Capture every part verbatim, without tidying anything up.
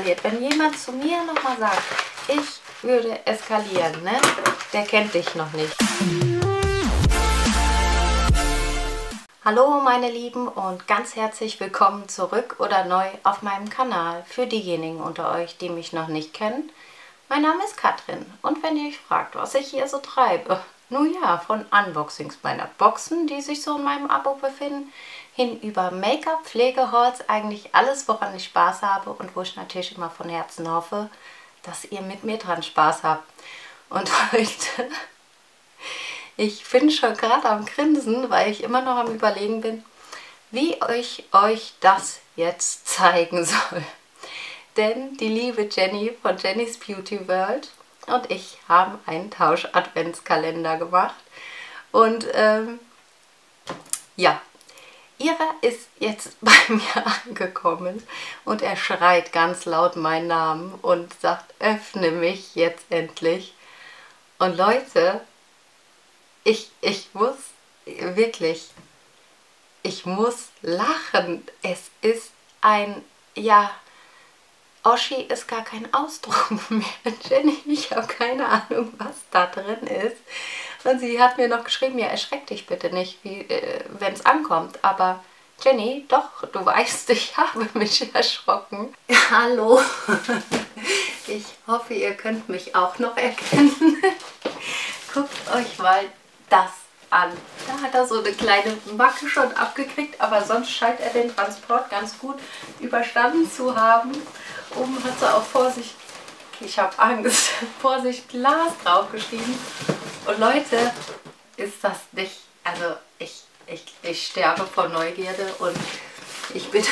eskaliert. Wenn jemand zu mir nochmal sagt, ich würde eskalieren, ne? Der kennt dich noch nicht. Hallo meine Lieben und ganz herzlich willkommen zurück oder neu auf meinem Kanal. Für diejenigen unter euch, die mich noch nicht kennen, mein Name ist Katrin und wenn ihr euch fragt, was ich hier so treibe, nun ja, von Unboxings meiner Boxen, die sich so in meinem Abo befinden, hin über Make-up, Pflegehauls, eigentlich alles, woran ich Spaß habe und wo ich natürlich immer von Herzen hoffe, dass ihr mit mir dran Spaß habt. Und heute, ich bin schon gerade am Grinsen, weil ich immer noch am Überlegen bin, wie ich euch das jetzt zeigen soll. Denn die liebe Jenny von Jenny's Beauty World und ich haben einen Tausch-Adventskalender gemacht. Und ähm, ja, ihrer ist jetzt bei mir angekommen und er schreit ganz laut meinen Namen und sagt, öffne mich jetzt endlich. Und Leute, ich, ich muss wirklich, ich muss lachen. Es ist ein, ja, Oschi ist gar kein Ausdruck mehr. Jenny, ich habe keine Ahnung, was da drin ist. Und sie hat mir noch geschrieben, ja, erschreck dich bitte nicht, äh, wenn es ankommt. Aber Jenny, doch, du weißt, ich habe mich erschrocken. Hallo. Ich hoffe, ihr könnt mich auch noch erkennen. Guckt euch mal das an. Da hat er so eine kleine Macke schon abgekriegt, aber sonst scheint er den Transport ganz gut überstanden zu haben. Oben hat sie auch Vorsicht, ich habe Angst, Vorsicht Glas draufgeschrieben. Und Leute, ist das nicht, also ich, ich, ich sterbe vor Neugierde und ich bin,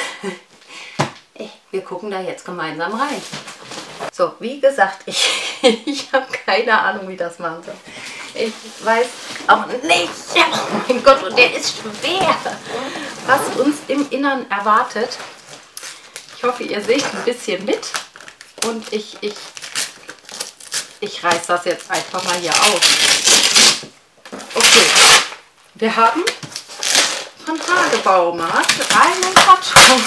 wir gucken da jetzt gemeinsam rein. So, wie gesagt, ich, ich habe keine Ahnung, wie das machen soll. Ich weiß auch nicht, oh mein Gott, und der ist schwer, was uns im Innern erwartet. Ich hoffe, ihr seht ein bisschen mit und ich, ich, ich reiß das jetzt einfach mal hier auf. Okay, wir haben von Hagebaumarkt einen Karton.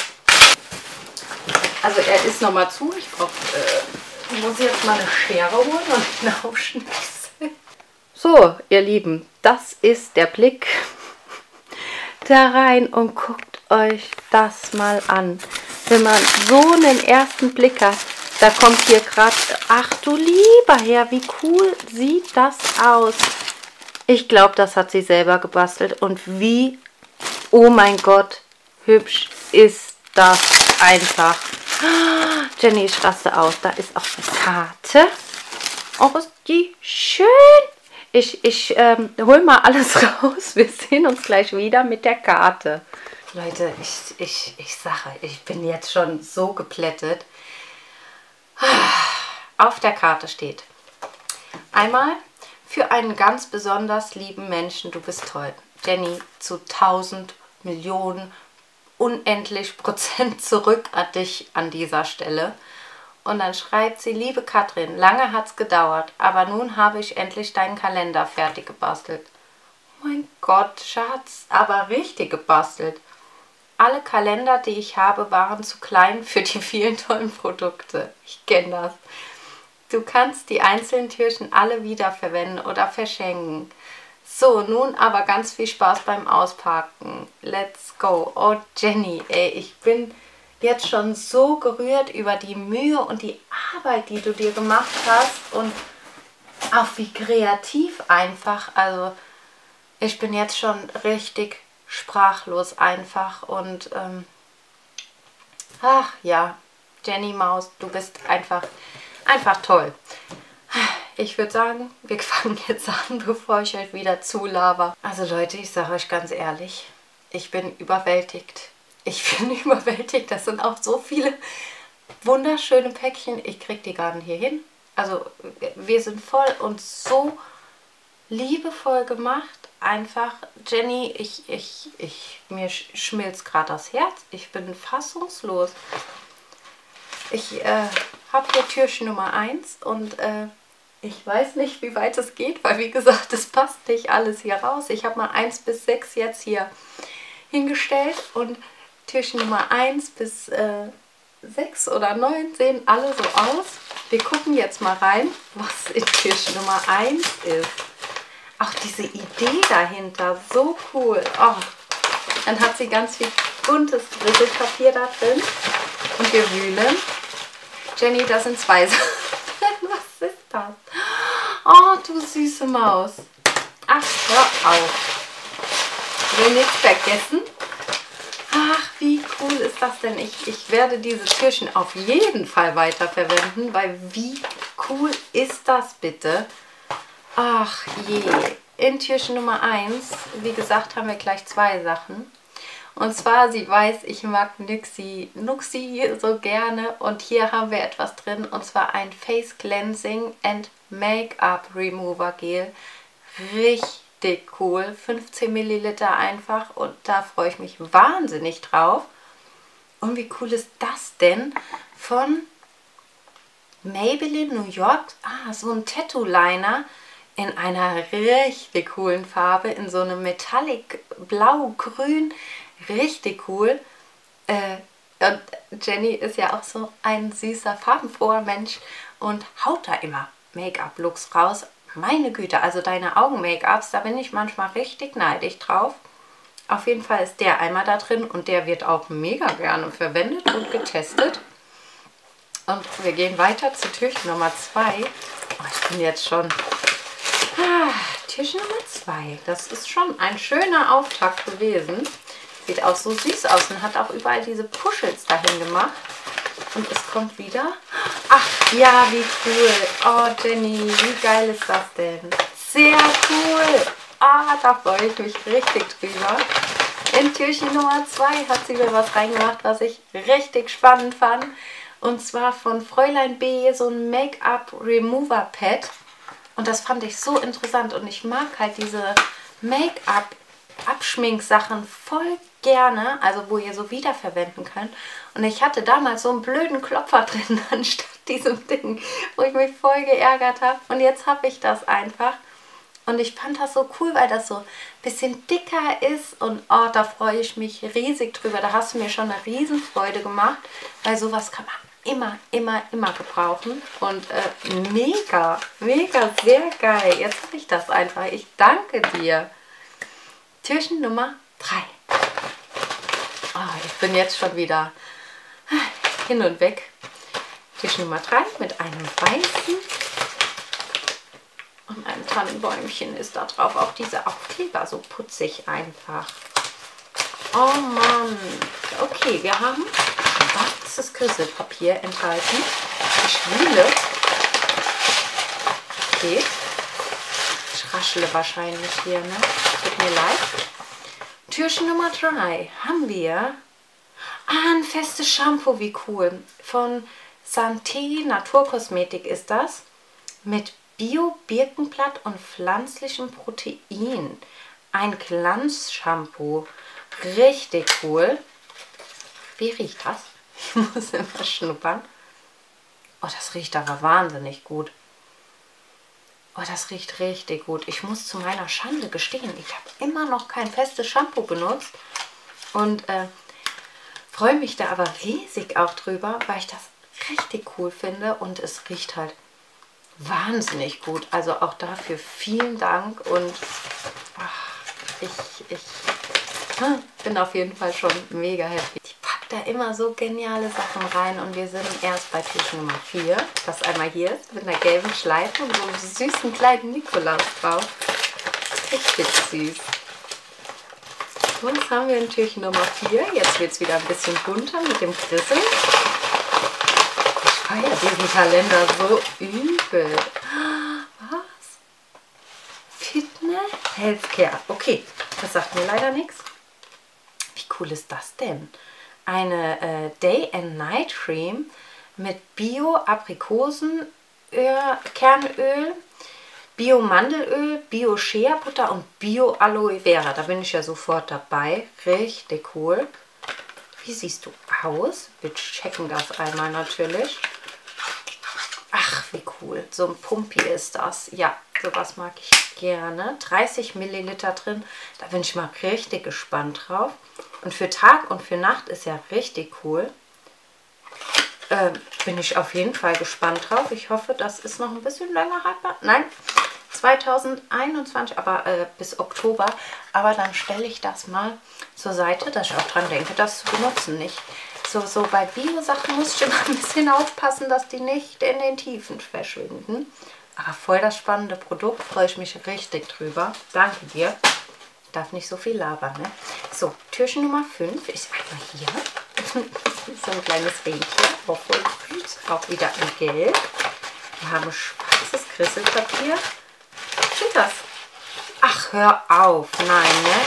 Also er ist nochmal zu, ich brauch, äh, muss jetzt mal eine Schere holen und ihn aufschnitzen. So, ihr Lieben, das ist der Blick da rein und guckt euch das mal an. Wenn man so einen ersten Blick hat, da kommt hier gerade, ach du lieber Herr, wie cool sieht das aus. Ich glaube, das hat sie selber gebastelt und wie, oh mein Gott, hübsch ist das einfach. Jenny, ich raste aus, da ist auch eine Karte. Oh, ist die schön. Ich, ich ähm, hol mal alles raus, wir sehen uns gleich wieder mit der Karte. Leute, ich, ich, ich sage, ich bin jetzt schon so geplättet. Auf der Karte steht einmal für einen ganz besonders lieben Menschen, du bist toll. Jenny, zu tausend Millionen, unendlich Prozent zurück an dich an dieser Stelle. Und dann schreibt sie, liebe Katrin, lange hat es gedauert, aber nun habe ich endlich deinen Kalender fertig gebastelt. Oh mein Gott, Schatz, aber richtig gebastelt. Alle Kalender, die ich habe, waren zu klein für die vielen tollen Produkte. Ich kenne das. Du kannst die einzelnen Türchen alle wiederverwenden oder verschenken. So, nun aber ganz viel Spaß beim Auspacken. Let's go. Oh Jenny, ey, ich bin jetzt schon so gerührt über die Mühe und die Arbeit, die du dir gemacht hast und auch wie kreativ einfach. Also ich bin jetzt schon richtig sprachlos einfach und ähm, ach ja, Jenny Maus, du bist einfach, einfach toll. Ich würde sagen, wir fangen jetzt an, bevor ich euch wieder zulaber. Also Leute, ich sage euch ganz ehrlich, ich bin überwältigt. Ich bin überwältigt, das sind auch so viele wunderschöne Päckchen. Ich kriege die gar nicht hier hin. Also wir sind voll und so liebevoll gemacht. Einfach, Jenny, ich, ich, ich, mir schmilzt gerade das Herz. Ich bin fassungslos. Ich äh, habe hier Türchen Nummer eins und äh, ich weiß nicht, wie weit es geht, weil wie gesagt, es passt nicht alles hier raus. Ich habe mal eins bis sechs jetzt hier hingestellt und Türchen Nummer eins bis sechs oder neun sehen alle so aus. Wir gucken jetzt mal rein, was in Türchen Nummer eins ist. Ach, diese Idee dahinter, so cool. Oh, dann hat sie ganz viel buntes Grisselpapier da drin. Und wir wühlen. Jenny, das sind zwei Sachen. Was ist das? Oh, du süße Maus. Ach, hör auf. Ich will nichts vergessen. Ach, wie cool ist das denn? Ich, ich werde diese Türchen auf jeden Fall weiterverwenden, weil wie cool ist das bitte? Ach je. In Türchen Nummer eins, wie gesagt, haben wir gleich zwei Sachen. Und zwar, sie weiß, ich mag Nuxi, Nuxi so gerne. Und hier haben wir etwas drin, und zwar ein Face Cleansing and Make-up Remover Gel. Richtig cool. fünfzehn Milliliter einfach, und da freue ich mich wahnsinnig drauf. Und wie cool ist das denn? Von Maybelline New York. Ah, so ein Tattoo-Liner in einer richtig coolen Farbe, in so einem Metallic Blau-Grün. Richtig cool. Äh, und Jenny ist ja auch so ein süßer, farbenfroher Mensch und haut da immer Make-up-Looks raus. Meine Güte, also deine Augen-Make-ups, da bin ich manchmal richtig neidisch drauf. Auf jeden Fall ist der einmal da drin und der wird auch mega gerne verwendet und getestet. Und wir gehen weiter zu Türchen Nummer zwei. Oh, ich bin jetzt schon... Ah, Türchen Nummer zwei. Das ist schon ein schöner Auftakt gewesen. Sieht auch so süß aus und hat auch überall diese Puschels dahin gemacht. Und es kommt wieder. Ach ja, wie cool. Oh Jenny, wie geil ist das denn? Sehr cool. Ah, da freue ich mich richtig drüber. In Türchen Nummer zwei hat sie mir was reingemacht, was ich richtig spannend fand. Und zwar von Fräulein B, so ein Make-up Remover Pad. Und das fand ich so interessant. Und ich mag halt diese Make-up Abschminksachen voll gerne, also wo ihr so wiederverwenden könnt. Und ich hatte damals so einen blöden Klopfer drin anstatt diesem Ding, wo ich mich voll geärgert habe. Und jetzt habe ich das einfach. Und ich fand das so cool, weil das so ein bisschen dicker ist. Und oh, da freue ich mich riesig drüber. Da hast du mir schon eine Riesenfreude gemacht, weil sowas kann man immer, immer, immer gebrauchen. Und äh, mega, mega, sehr geil. Jetzt habe ich das einfach. Ich danke dir. Türchen Nummer drei. Oh, ich bin jetzt schon wieder hin und weg. Türchen Nummer drei mit einem weißen und einem Tannenbäumchen ist da drauf. Auch diese Aufkleber so putzig einfach. Oh Mann. Okay, wir haben schwarzes Grisselpapier enthalten. Ich wühle. Okay. Ich raschele wahrscheinlich hier, ne? Tut mir leid. Türchen Nummer drei haben wir ah, ein festes Shampoo, wie cool. Von Santé Naturkosmetik ist das. Mit Bio-Birkenblatt und pflanzlichem Protein. Ein Glanzshampoo. Richtig cool. Wie riecht das? Ich muss immer schnuppern. Oh, das riecht aber wahnsinnig gut. Oh, das riecht richtig gut. Ich muss zu meiner Schande gestehen, ich habe immer noch kein festes Shampoo benutzt. Und äh, freue mich da aber riesig auch drüber, weil ich das richtig cool finde. Und es riecht halt wahnsinnig gut. Also auch dafür vielen Dank. Und ach, ich, ich bin auf jeden Fall schon mega happy. Ich packe da immer so geniale Sachen rein. Und wir sind erst bei Türchen Nummer vier. Das einmal hier ist mit einer gelben Schleife und so einem süßen kleinen Nikolaus drauf. Richtig süß. Und jetzt haben wir in Türchen Nummer vier. Jetzt wird es wieder ein bisschen bunter mit dem Grissel. Ich feiere diesen Kalender so übel. Was? Fitness? Healthcare. Okay, das sagt mir leider nichts. Wie cool ist das denn? Eine äh, Day and Night Cream mit Bio-Aprikosen Kernöl, Bio-Mandelöl, Bio-Shea-Butter und Bio-Aloe Vera. Da bin ich ja sofort dabei. Richtig cool. Wie siehst du aus? Wir checken das einmal natürlich. Ach, wie cool. So ein Pumpi ist das. Ja, sowas mag ich gerne. dreißig Milliliter drin. Da bin ich mal richtig gespannt drauf. Und für Tag und für Nacht ist ja richtig cool. äh, bin ich auf jeden Fall gespannt drauf. Ich hoffe, das ist noch ein bisschen länger haltbar. Nein, zweitausendeinundzwanzig, aber äh, bis Oktober. Aber dann stelle ich das mal zur Seite, dass ich auch dran denke, das zu benutzen. Nicht so, so bei Bio-Sachen muss ich immer ein bisschen aufpassen, dass die nicht in den Tiefen verschwinden. Aber voll das spannende Produkt, freue ich mich richtig drüber. Danke dir. Ich darf nicht so viel labern, ne? So, Türchen Nummer fünf ist einmal hier. So ein kleines Rentier, auch voll süß, auch wieder in Gelb. Wir haben schwarzes Krisselpapier. Steht das? Ach, hör auf, nein, ne?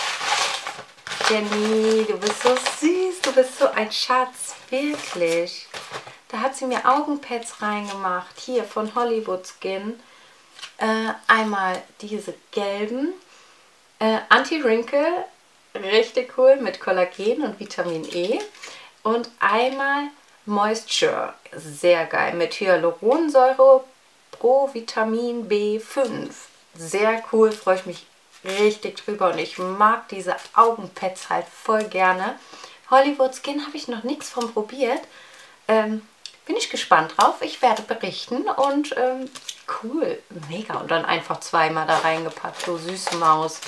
Jenny, du bist so süß, du bist so ein Schatz, wirklich. Da hat sie mir Augenpads reingemacht, hier von Hollywood Skin. Äh, einmal diese gelben, äh, Anti-Wrinkle, richtig cool, mit Kollagen und Vitamin E. Und einmal Moisture, sehr geil, mit Hyaluronsäure, Pro Vitamin B fünf. Sehr cool, freue ich mich richtig drüber und ich mag diese Augenpads halt voll gerne. Hollywood Skin habe ich noch nichts von probiert. Ähm, bin ich gespannt drauf. Ich werde berichten und ähm, cool, mega. Und dann einfach zweimal da reingepackt, so süße Maus.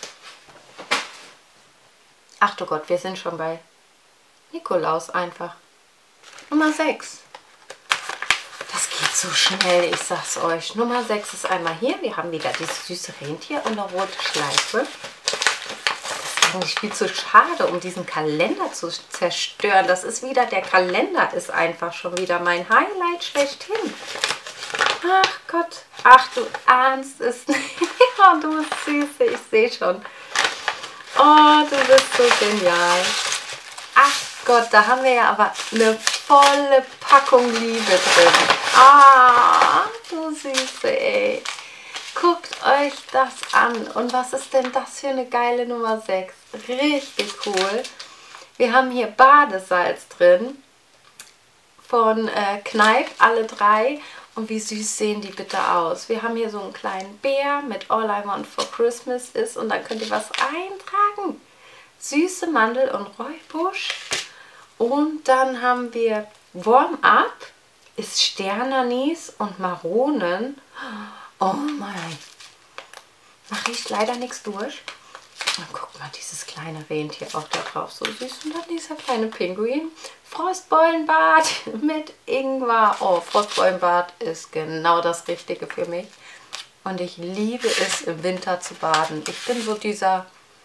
Ach du Gott, wir sind schon bei Nikolaus einfach. Nummer sechs. Das geht so schnell, ich sag's euch. Nummer sechs ist einmal hier. Wir haben wieder dieses süße Rentier und eine rote Schleife. Das ist eigentlich viel zu schade, um diesen Kalender zu zerstören. Das ist wieder, der Kalender ist einfach schon wieder mein Highlight schlechthin. Ach Gott. Ach, du ahnst es nicht. Oh, du bist Süße, ich sehe schon. Oh, du bist so genial. Ach Gott, da haben wir ja aber eine volle Packung Liebe drin. Ah, du Süße, ey. Guckt euch das an. Und was ist denn das für eine geile Nummer sechs? Richtig cool. Wir haben hier Badesalz drin. Von äh, Kneipp, alle drei. Und wie süß sehen die bitte aus. Wir haben hier so einen kleinen Bär mit All I Want for Christmas ist. Und dann könnt ihr was eintragen. Süße Mandel und Räubusch. Und dann haben wir Warm-Up, ist Sternanis und Maronen. Oh mein. Da riecht leider nichts durch. Und guck mal, dieses kleine Rentier auch da drauf. So süß. Und dann dieser kleine Pinguin. Frostbeulenbad mit Ingwer. Oh, Frostbeulenbad ist genau das Richtige für mich. Und ich liebe es, im Winter zu baden. Ich bin so dieser...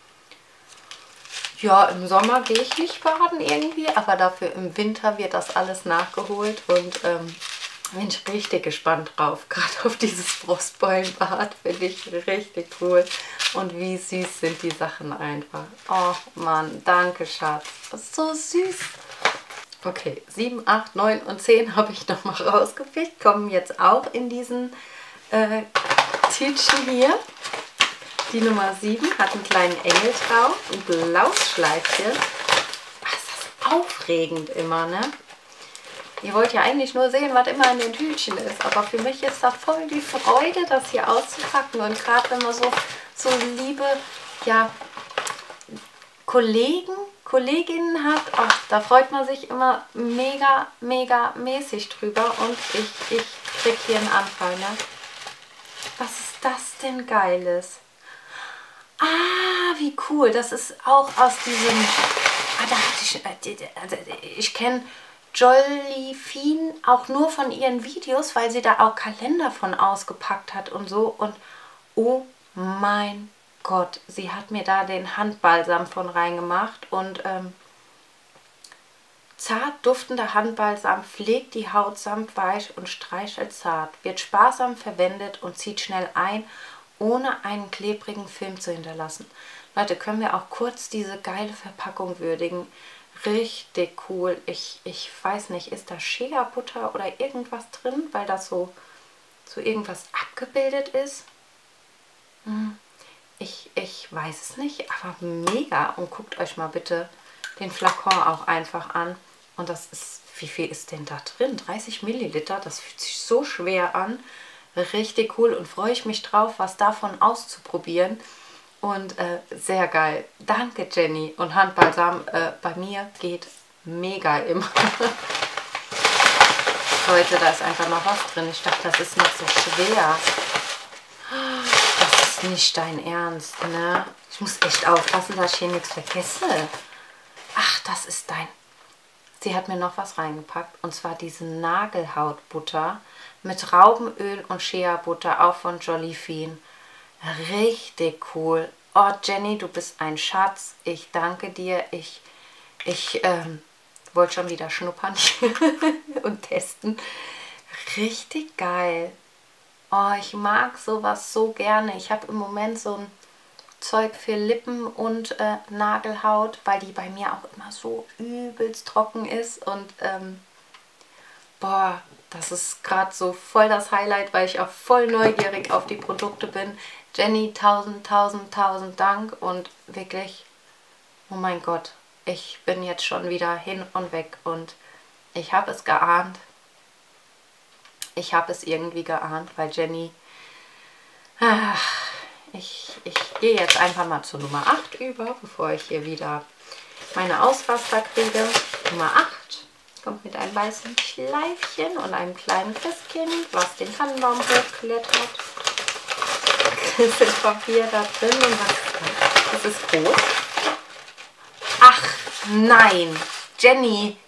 Ja, im Sommer gehe ich nicht baden irgendwie, aber dafür im Winter wird das alles nachgeholt und ähm, bin ich richtig gespannt drauf. Gerade auf dieses Frostbeulenbad finde ich richtig cool. Und wie süß sind die Sachen einfach. Oh Mann, danke Schatz. Das ist so süß. Okay, sieben, acht, neun und zehn habe ich nochmal rausgepickt. Kommen jetzt auch in diesen äh, Tütchen hier. Die Nummer sieben hat einen kleinen Engel drauf, ein blaues Schleifchen. Ach, ist das aufregend immer, ne? Ihr wollt ja eigentlich nur sehen, was immer in den Tütchen ist. Aber für mich ist das voll die Freude, das hier auszupacken. Und gerade wenn man so, so liebe, ja, Kollegen, Kolleginnen hat, ach, da freut man sich immer mega, mega mäßig drüber. Und ich, ich krieg hier einen Anfall, ne? Was ist das denn Geiles? Ah, wie cool. Das ist auch aus diesem... Ah, da hatte ich... Also ich kenne Jollifine auch nur von ihren Videos, weil sie da auch Kalender von ausgepackt hat und so. Und oh mein Gott, sie hat mir da den Handbalsam von reingemacht. Und ähm, zart duftender Handbalsam pflegt die Haut sanft weich und streichelt zart. Wird sparsam verwendet und zieht schnell ein, ohne einen klebrigen Film zu hinterlassen. Leute, können wir auch kurz diese geile Verpackung würdigen. Richtig cool. Ich, ich weiß nicht, ist da Shea-Butter oder irgendwas drin, weil das so, so irgendwas abgebildet ist? Hm. Ich, ich weiß es nicht, aber mega. Und guckt euch mal bitte den Flakon auch einfach an. Und das ist, wie viel ist denn da drin? dreißig Milliliter, das fühlt sich so schwer an. Richtig cool und freue ich mich drauf, was davon auszuprobieren. Und äh, sehr geil. Danke Jenny. Und Handbalsam äh, bei mir geht mega immer. Leute, da ist einfach noch was drin. Ich dachte, das ist nicht so schwer. Das ist nicht dein Ernst, ne? Ich muss echt aufpassen, dass ich hier nichts vergesse. Ach, das ist dein... Sie hat mir noch was reingepackt. Und zwar diese Nagelhautbutter mit Raubenöl und Shea-Butter, auch von Jollifine. Richtig cool. Oh, Jenny, du bist ein Schatz. Ich danke dir. Ich, ich ähm, wollte schon wieder schnuppern und testen. Richtig geil. Oh, ich mag sowas so gerne. Ich habe im Moment so ein Zeug für Lippen und äh, Nagelhaut, weil die bei mir auch immer so übelst trocken ist. Und ähm, boah, das ist gerade so voll das Highlight, weil ich auch voll neugierig auf die Produkte bin. Jenny, tausend, tausend, tausend Dank und wirklich, oh mein Gott, ich bin jetzt schon wieder hin und weg und ich habe es geahnt. Ich habe es irgendwie geahnt, weil Jenny, ach, ich, ich gehe jetzt einfach mal zu Nummer acht über, bevor ich hier wieder meine Ausraster kriege. Nummer acht kommt mit einem weißen Schleifchen und einem kleinen Christkind, was den Tannenbaum hochklettert. Es ist Papier da drin und was ist das? Ist groß? Ach nein, Jenny,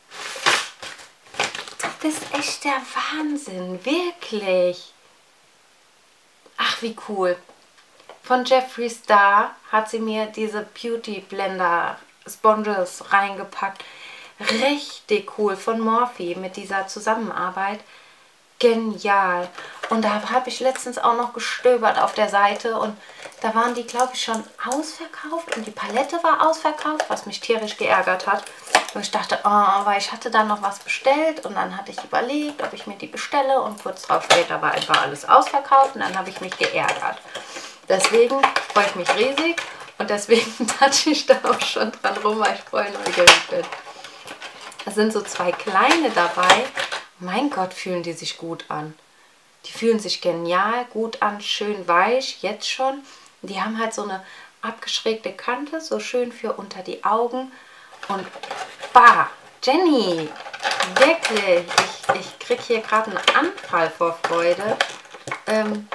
du bist echt der Wahnsinn, wirklich. Ach, wie cool. Von Jeffree Star hat sie mir diese Beauty Blender Sponges reingepackt. Richtig cool. Von Morphe mit dieser Zusammenarbeit. Genial. Und da habe ich letztens auch noch gestöbert auf der Seite und da waren die, glaube ich, schon ausverkauft und die Palette war ausverkauft, was mich tierisch geärgert hat. Und ich dachte, oh, weil ich hatte dann noch was bestellt und dann hatte ich überlegt, ob ich mir die bestelle und kurz drauf später war einfach alles ausverkauft und dann habe ich mich geärgert. Deswegen freue ich mich riesig und deswegen touche ich da auch schon dran rum, weil ich voll neugierig bin. Da sind so zwei kleine dabei. Mein Gott, fühlen die sich gut an. Die fühlen sich genial gut an, schön weich, jetzt schon. Die haben halt so eine abgeschrägte Kante, so schön für unter die Augen. Und bah, Jenny, wirklich, ich, ich kriege hier gerade einen Anfall vor Freude. Ähm,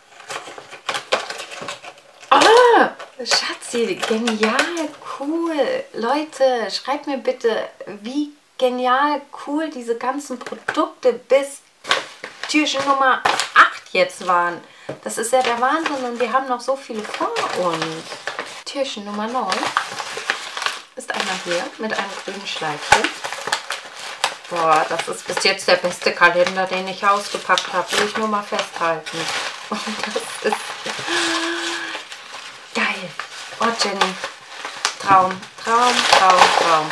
oh, Schatzi, genial, cool. Leute, schreibt mir bitte, wie genial, cool diese ganzen Produkte bis Türchen Nummer acht jetzt waren. Das ist ja der Wahnsinn und wir haben noch so viele vor uns. Türchen Nummer neun ist einmal hier mit einem grünen Schleifchen. Boah, das ist bis jetzt der beste Kalender, den ich ausgepackt habe. Will ich nur mal festhalten. Und das ist geil. Oh, Jenny. Traum, Traum, Traum, Traum.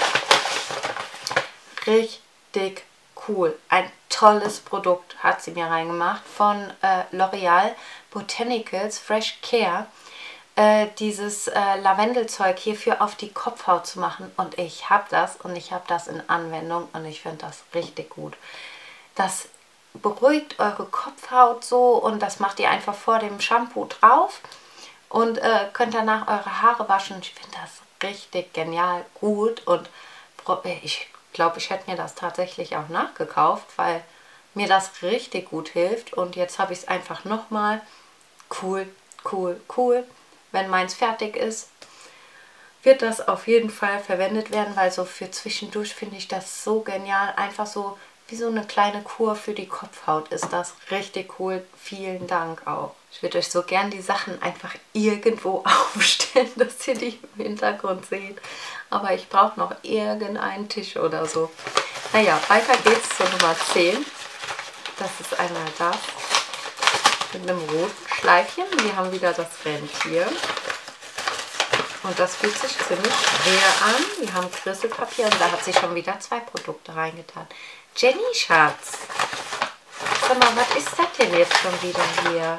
Richtig cool. Ein tolles Produkt hat sie mir reingemacht von äh, L'Oreal Botanicals Fresh Care. Äh, dieses äh, Lavendelzeug hierfür auf die Kopfhaut zu machen. Und ich habe das und ich habe das in Anwendung und ich finde das richtig gut. Das beruhigt eure Kopfhaut so und das macht ihr einfach vor dem Shampoo drauf und äh, könnt danach eure Haare waschen. Ich finde das richtig genial gut und ich glaube, ich hätte mir das tatsächlich auch nachgekauft, weil mir das richtig gut hilft. Und jetzt habe ich es einfach nochmal. Cool, cool, cool. Wenn meins fertig ist, wird das auf jeden Fall verwendet werden, weil so für zwischendurch finde ich das so genial. Einfach so wie so eine kleine Kur für die Kopfhaut ist das richtig cool. Vielen Dank auch. Ich würde euch so gern die Sachen einfach irgendwo aufstellen, dass ihr die im Hintergrund seht. Aber ich brauche noch irgendeinen Tisch oder so. Naja, weiter geht's zur Nummer zehn. Das ist einmal das mit einem roten Schleifchen. Wir haben wieder das Rentier. Und das fühlt sich ziemlich schwer an. Wir haben Krisselpapier und da hat sie schon wieder zwei Produkte reingetan. Jenny, Schatz. Sag mal, was ist das denn jetzt schon wieder hier?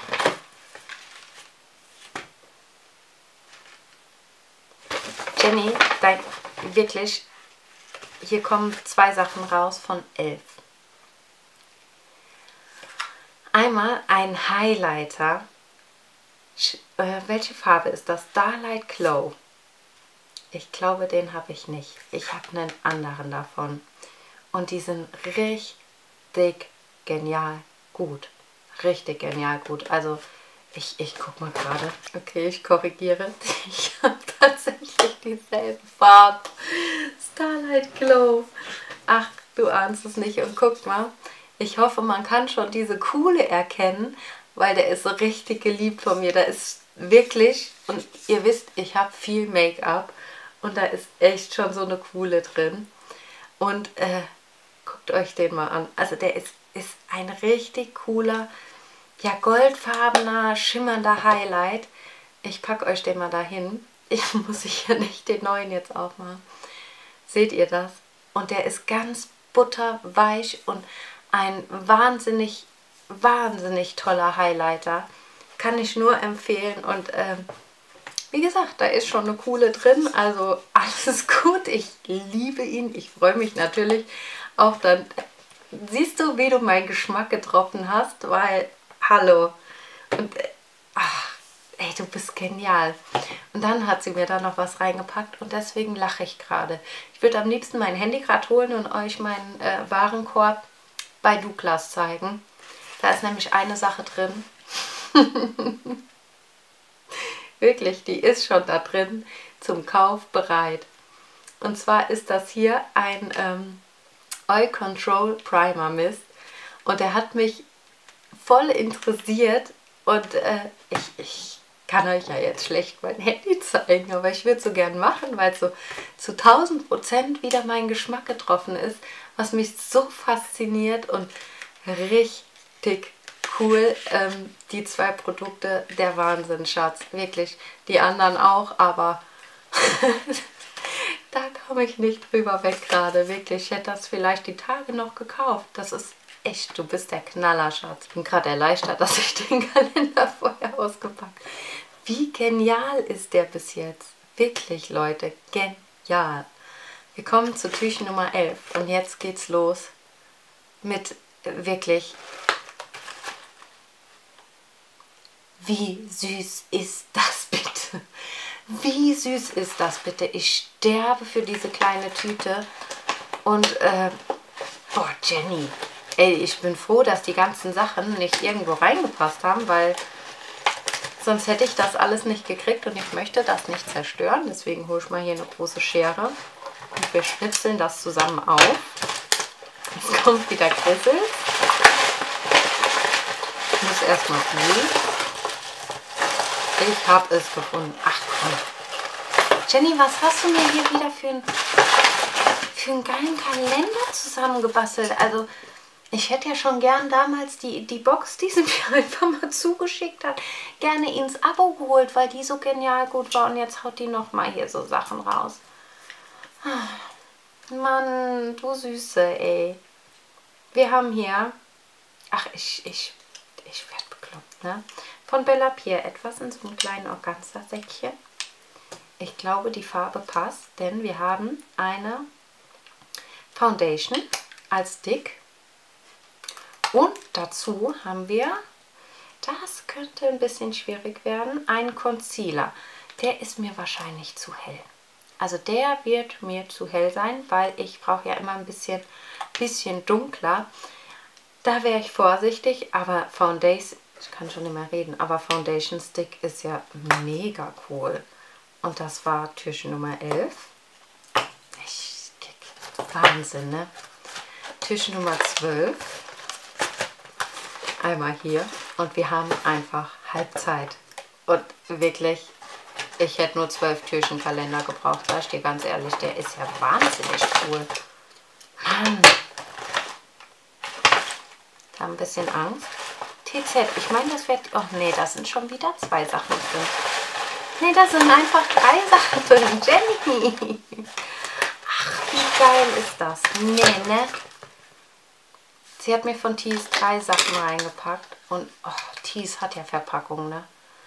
Jenny, dein, wirklich, hier kommen zwei Sachen raus von elf. Einmal ein Highlighter. Äh, welche Farbe ist das? Starlight Glow. Ich glaube, den habe ich nicht. Ich habe einen anderen davon. Und die sind richtig richtig genial gut. Richtig genial gut. Also ich, ich guck mal gerade. Okay, ich korrigiere. Ich habe tatsächlich dieselbe Farbe. Starlight Glow. Ach, du ahnst es nicht. Und guck mal. Ich hoffe, man kann schon diese Kuhle erkennen, weil der ist so richtig geliebt von mir. Da ist wirklich, und ihr wisst, ich habe viel Make-up und da ist echt schon so eine Kuhle drin. Und äh, guckt euch den mal an. Also der ist, ist ein richtig cooler, ja, goldfarbener, schimmernder Highlight. Ich packe euch den mal dahin. Ich muss sicher nicht den neuen jetzt aufmachen. Seht ihr das? Und der ist ganz butterweich und ein wahnsinnig, wahnsinnig toller Highlighter. Kann ich nur empfehlen. Und ähm, wie gesagt, da ist schon eine Kuhle drin. Also alles gut. Ich liebe ihn. Ich freue mich natürlich auch dann. Siehst du, wie du meinen Geschmack getroffen hast? Weil, hallo. Und äh, ach, ey, du bist genial. Und dann hat sie mir da noch was reingepackt und deswegen lache ich gerade. Ich würde am liebsten mein Handy gerade holen und euch meinen äh, Warenkorb bei Douglas zeigen. Da ist nämlich eine Sache drin. Wirklich, die ist schon da drin zum Kauf bereit. Und zwar ist das hier ein ähm, Oil Control Primer Mist. Und der hat mich voll interessiert. Und äh, ich, ich kann euch ja jetzt schlecht mein Handy zeigen, aber ich würde es so gern machen, weil es so zu tausend Prozent wieder mein Geschmack getroffen ist, was mich so fasziniert und richtig cool. Ähm, die zwei Produkte, der Wahnsinn, Schatz. Wirklich. Die anderen auch, aber da komme ich nicht drüber weg gerade. Wirklich. Ich hätte das vielleicht die Tage noch gekauft. Das ist echt, du bist der Knaller, Schatz. Ich bin gerade erleichtert, dass ich den Kalender vorher ausgepackt habe. Wie genial ist der bis jetzt? Wirklich, Leute, genial. Wir kommen zu Türchen Nummer elf und jetzt geht's los mit äh, wirklich, wie süß ist das bitte? Wie süß ist das bitte? Ich sterbe für diese kleine Tüte und, äh, boah, Jenny, ey, ich bin froh, dass die ganzen Sachen nicht irgendwo reingepasst haben, weil sonst hätte ich das alles nicht gekriegt und ich möchte das nicht zerstören. Deswegen hole ich mal hier eine große Schere und wir schnitzeln das zusammen auf. Jetzt kommt wieder Grissel. Ich muss erstmal holen. Ich habe es gefunden. Ach komm. Jenny, was hast du mir hier wieder für, ein, für einen geilen Kalender zusammengebastelt? Also ich hätte ja schon gern damals die, die Box, die sie mir einfach mal zugeschickt hat, gerne ins Abo geholt, weil die so genial gut war. Und jetzt haut die nochmal hier so Sachen raus. Mann, du Süße, ey. Wir haben hier, ach, ich, ich, ich werde bekloppt, ne? Von Bella Pierre etwas in so einem kleinen Organza-Säckchen. Ich glaube, die Farbe passt, denn wir haben eine Foundation als Stick. Und dazu haben wir, das könnte ein bisschen schwierig werden, einen Concealer. Der ist mir wahrscheinlich zu hell. Also der wird mir zu hell sein, weil ich brauche ja immer ein bisschen, bisschen dunkler. Da wäre ich vorsichtig, aber Foundation, ich kann schon nicht mehr reden, aber Foundation Stick ist ja mega cool. Und das war Türchen Nummer elf. Ich, Wahnsinn, ne? Türchen Nummer zwölf. Einmal hier und wir haben einfach Halbzeit. Und wirklich, ich hätte nur zwölf Türchenkalender gebraucht. Da ich dir ganz ehrlich, der ist ja wahnsinnig cool. Mann. Da ein bisschen Angst. T Z, ich meine, das wird... Oh nee, das sind schon wieder zwei Sachen drin. Nee, das sind einfach drei Sachen drin. Jenny. Ach, wie geil ist das? Nee, ne? Sie hat mir von Tees drei Sachen reingepackt. Und oh, Tees hat ja Verpackung, ne?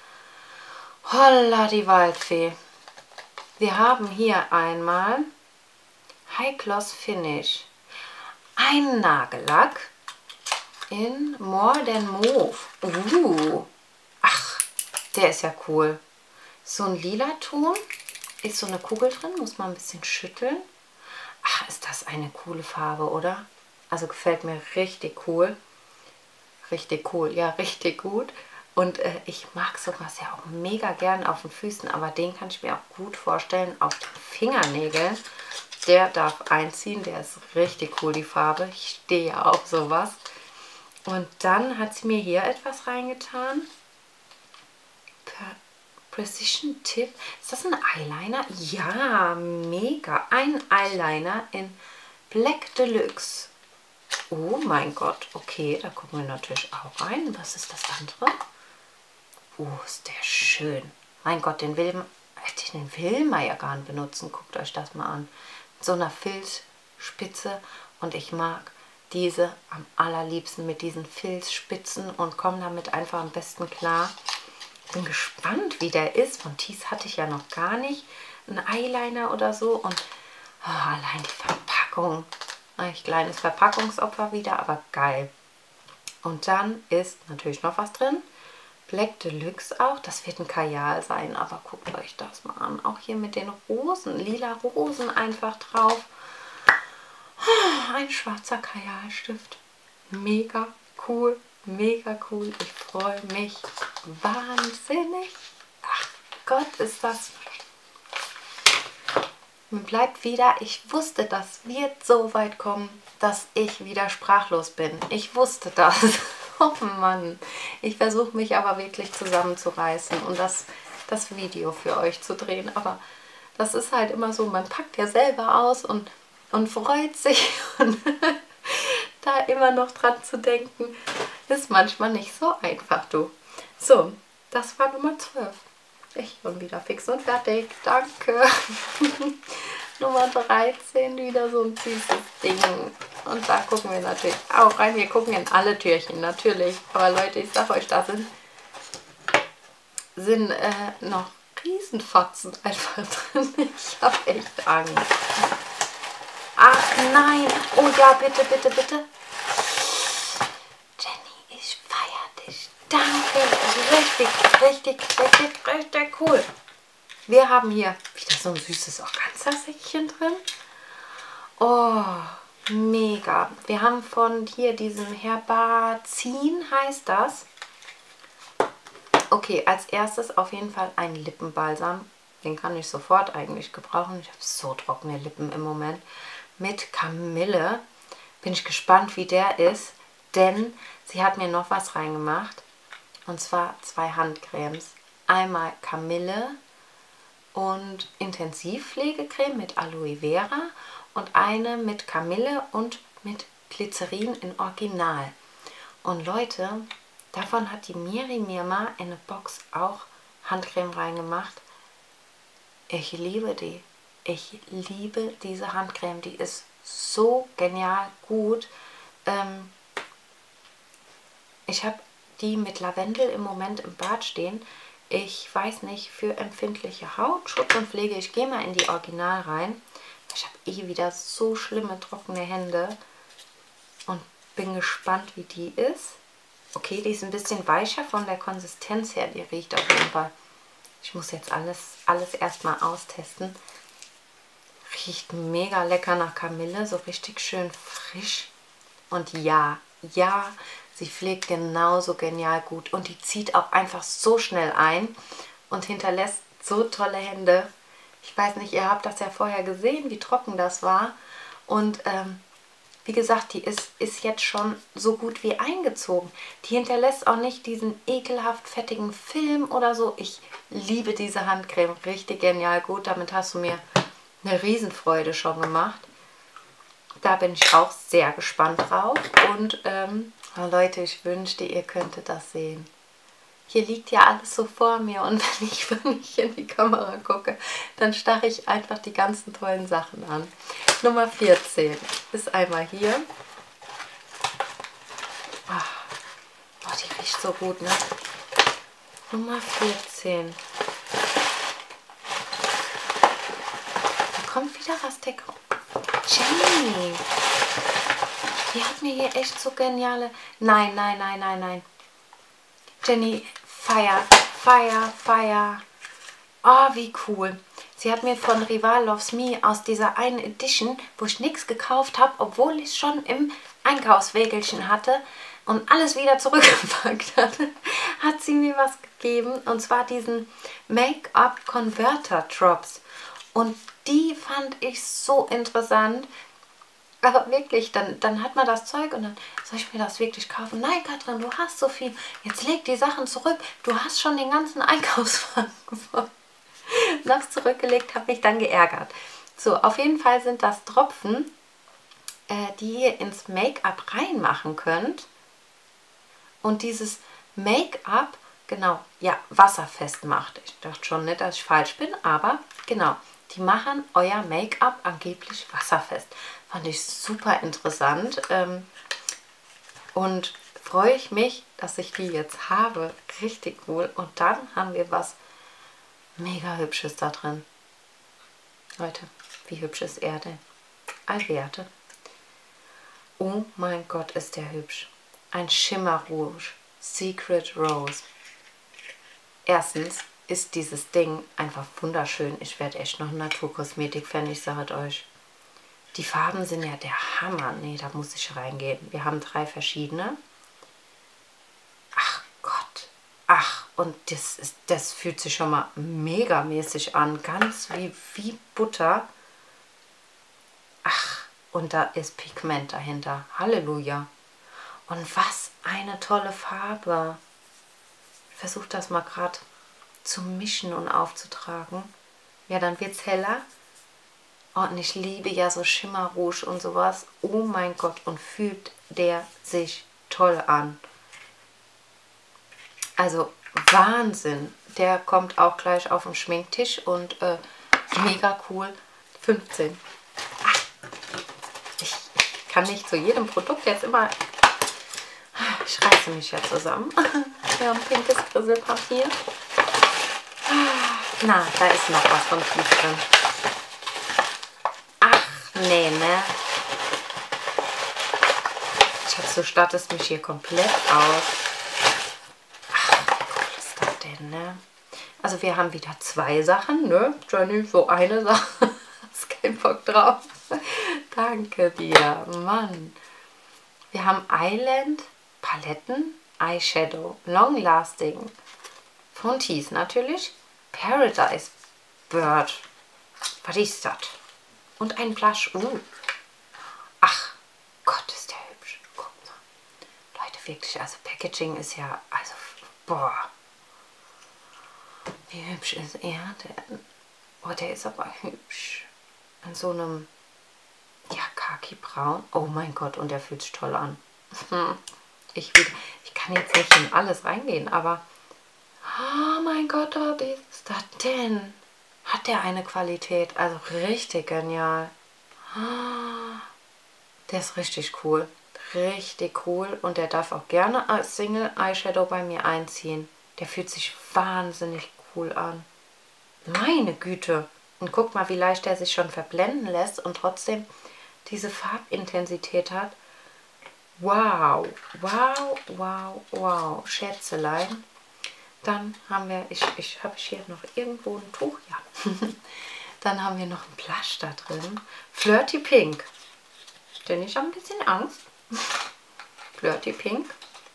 Holla die Waldfee. Wir haben hier einmal High Gloss Finish. Ein Nagellack in More Than Mauve. Uh. Ach, der ist ja cool. So ein lila Ton. Ist so eine Kugel drin. Muss man ein bisschen schütteln. Ach, ist das eine coole Farbe, oder? Also gefällt mir richtig cool. Richtig cool, ja, richtig gut. Und äh, ich mag sowas ja auch mega gern auf den Füßen, aber den kann ich mir auch gut vorstellen auf den Fingernägeln. Der darf einziehen, der ist richtig cool, die Farbe. Ich stehe ja auf sowas. Und dann hat sie mir hier etwas reingetan. Per Precision Tip. Ist das ein Eyeliner? Ja, mega. Ein Eyeliner in Black Deluxe. Oh mein Gott, okay, da gucken wir natürlich auch rein. Was ist das andere? Oh, ist der schön. Mein Gott, den will, den will man ja gar nicht benutzen. Guckt euch das mal an. Mit so einer Filzspitze. Und ich mag diese am allerliebsten mit diesen Filzspitzen und komme damit einfach am besten klar. Bin gespannt, wie der ist. Von Tees hatte ich ja noch gar nicht. Ein Eyeliner oder so. Und oh, allein die Verpackung. Ein kleines Verpackungsopfer wieder, aber geil. Und dann ist natürlich noch was drin. Black Deluxe auch. Das wird ein Kajal sein, aber guckt euch das mal an. Auch hier mit den Rosen, lila Rosen einfach drauf. Ein schwarzer Kajalstift. Mega cool, mega cool. Ich freue mich wahnsinnig. Ach Gott, ist das... Mir bleibt wieder, ich wusste, das wird so weit kommen, dass ich wieder sprachlos bin. Ich wusste das. Oh Mann. Ich versuche mich aber wirklich zusammenzureißen und das, das Video für euch zu drehen. Aber das ist halt immer so, man packt ja selber aus und, und freut sich. Und da immer noch dran zu denken, ist manchmal nicht so einfach, du. So, das war Nummer zwölf. Ich bin wieder fix und fertig. Danke. Nummer dreizehn, wieder so ein süßes Ding. Und da gucken wir natürlich auch rein. Wir gucken in alle Türchen, natürlich. Aber Leute, ich sag euch, da sind, sind äh, noch Riesenfotzen einfach drin. Ich habe echt Angst. Ach nein. Oh ja, bitte, bitte, bitte. Jenny, ich feiere dich. Danke. Richtig, richtig, richtig, richtig cool. Wir haben hier wieder so ein süßes Organza-Säckchen drin. Oh, mega. Wir haben von hier diesem Herbazin, heißt das. Okay, als erstes auf jeden Fall ein Lippenbalsam. Den kann ich sofort eigentlich gebrauchen. Ich habe so trockene Lippen im Moment. Mit Kamille. Bin ich gespannt, wie der ist. Denn sie hat mir noch was reingemacht. Und zwar zwei Handcremes. Einmal Kamille und Intensivpflegecreme mit Aloe Vera und eine mit Kamille und mit Glycerin in Original. Und Leute, davon hat die Miri mir mal in eine Box auch Handcreme reingemacht. Ich liebe die. Ich liebe diese Handcreme. Die ist so genial gut. Ähm, ich habe die mit Lavendel im Moment im Bad stehen. Ich weiß nicht, für empfindliche Haut, Schutz und Pflege. Ich gehe mal in die Original rein. Ich habe eh wieder so schlimme, trockene Hände. Und bin gespannt, wie die ist. Okay, die ist ein bisschen weicher von der Konsistenz her. Die riecht auf jeden Fall. Ich muss jetzt alles, alles erstmal austesten. Riecht mega lecker nach Kamille. So richtig schön frisch. Und ja, ja, sie pflegt genauso genial gut und die zieht auch einfach so schnell ein und hinterlässt so tolle Hände. Ich weiß nicht, ihr habt das ja vorher gesehen, wie trocken das war. Und ähm, wie gesagt, die ist, ist jetzt schon so gut wie eingezogen. Die hinterlässt auch nicht diesen ekelhaft fettigen Film oder so. Ich liebe diese Handcreme, richtig genial gut. Damit hast du mir eine Riesenfreude schon gemacht. Da bin ich auch sehr gespannt drauf. Und ähm, oh Leute, ich wünschte, ihr könntet das sehen. Hier liegt ja alles so vor mir und wenn ich, wenn ich in die Kamera gucke, dann starre ich einfach die ganzen tollen Sachen an. Nummer vierzehn ist einmal hier. Oh, die riecht so gut, ne? Nummer vierzehn. Da kommt wieder was, der Jenny. Die hat mir hier echt so geniale... Nein, nein, nein, nein, nein. Jenny, Feier, Feier, Feier. Oh, wie cool. Sie hat mir von Rival Loves Me aus dieser einen Edition, wo ich nichts gekauft habe, obwohl ich es schon im Einkaufswägelchen hatte und alles wieder zurückgepackt hatte, hat sie mir was gegeben. Und zwar diesen Make-up Converter Drops. Und die fand ich so interessant. Aber wirklich, dann, dann hat man das Zeug und dann soll ich mir das wirklich kaufen? Nein, Katrin, du hast so viel. Jetzt leg die Sachen zurück. Du hast schon den ganzen Einkaufswagen voll. Und hab's zurückgelegt, habe mich dann geärgert. So, auf jeden Fall sind das Tropfen, äh, die ihr ins Make-up reinmachen könnt. Und dieses Make-up, genau, ja, wasserfest macht. Ich dachte schon nicht, dass ich falsch bin, aber genau, die machen euer Make-up angeblich wasserfest. Fand ich super interessant ähm, und freue ich mich, dass ich die jetzt habe. Richtig cool. Und dann haben wir was mega Hübsches da drin. Leute, wie hübsch ist er denn? Allwerte. Oh mein Gott, ist der hübsch. Ein Shimmer Rouge. Secret Rose. Erstens ist dieses Ding einfach wunderschön. Ich werde echt noch Naturkosmetik-Fan, ich sage es euch. Die Farben sind ja der Hammer. Nee, da muss ich reingehen. Wir haben drei verschiedene. Ach Gott. Ach, und das, ist, das fühlt sich schon mal megamäßig an. Ganz wie, wie Butter. Ach, und da ist Pigment dahinter. Halleluja. Und was eine tolle Farbe. Ich versuche das mal gerade zu mischen und aufzutragen. Ja, dann wird es heller. Und ich liebe ja so Shimmer Rouge und sowas. Oh mein Gott, und fühlt der sich toll an. Also Wahnsinn. Der kommt auch gleich auf den Schminktisch und äh, mega cool. fünfzehn. Ach, ich, ich kann nicht zu jedem Produkt jetzt immer... Ich reiße mich ja zusammen. Wir haben pinkes Krisselpapier. Na, da ist noch was von tief drin. Nee, ne? Schatz, du stattest mich hier komplett aus. Ach, wie cool ist das denn, ne? Also wir haben wieder zwei Sachen, ne? Jenny, so eine Sache. Hast keinen Bock drauf. Danke dir, Mann. Wir haben Island Paletten, Eyeshadow, Long Lasting. Von Tease natürlich. Paradise Bird. Was ist das? Und ein Blush. Uh. Ach, Gott, ist der hübsch. Guck mal. Leute, wirklich, also Packaging ist ja, also, boah. Wie hübsch ist er denn? Oh, der ist aber hübsch. In so einem, ja, Khaki-Braun. Oh mein Gott, und der fühlt sich toll an. Ich, ich kann jetzt nicht in alles reingehen, aber, oh mein Gott, was ist das denn? Hat der eine Qualität, also richtig genial. Der ist richtig cool. Richtig cool. Und der darf auch gerne als Single Eyeshadow bei mir einziehen. Der fühlt sich wahnsinnig cool an. Meine Güte. Und guck mal, wie leicht der sich schon verblenden lässt und trotzdem diese Farbintensität hat. Wow. Wow, wow, wow. Schätzelein. Dann haben wir, ich, ich habe hier noch irgendwo ein Tuch, ja. Dann haben wir noch ein Blush da drin. Flirty Pink. Denn ich habe ein bisschen Angst. Flirty Pink.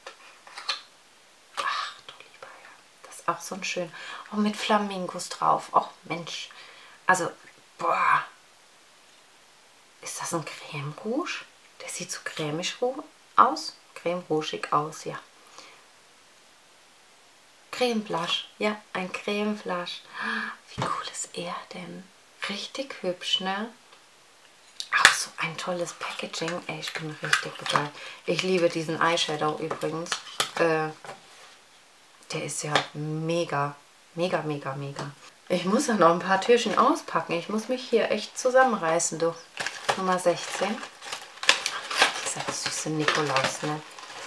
Ach du lieber Herr. Das ist auch so ein schön. Oh, mit Flamingos drauf. Oh Mensch. Also, boah. Ist das ein Creme Rouge? Der sieht so cremig aus. Creme Rougig aus, ja. Creme Blush. Ja, ein Creme Blush. Wie cool ist er denn? Richtig hübsch, ne? Auch so ein tolles Packaging. Ey, ich bin richtig begeistert. Ich liebe diesen Eyeshadow übrigens. Äh, der ist ja mega, mega, mega, mega. Ich muss ja noch ein paar Türchen auspacken. Ich muss mich hier echt zusammenreißen, du. Nummer sechzehn. Dieser süße Nikolaus, ne?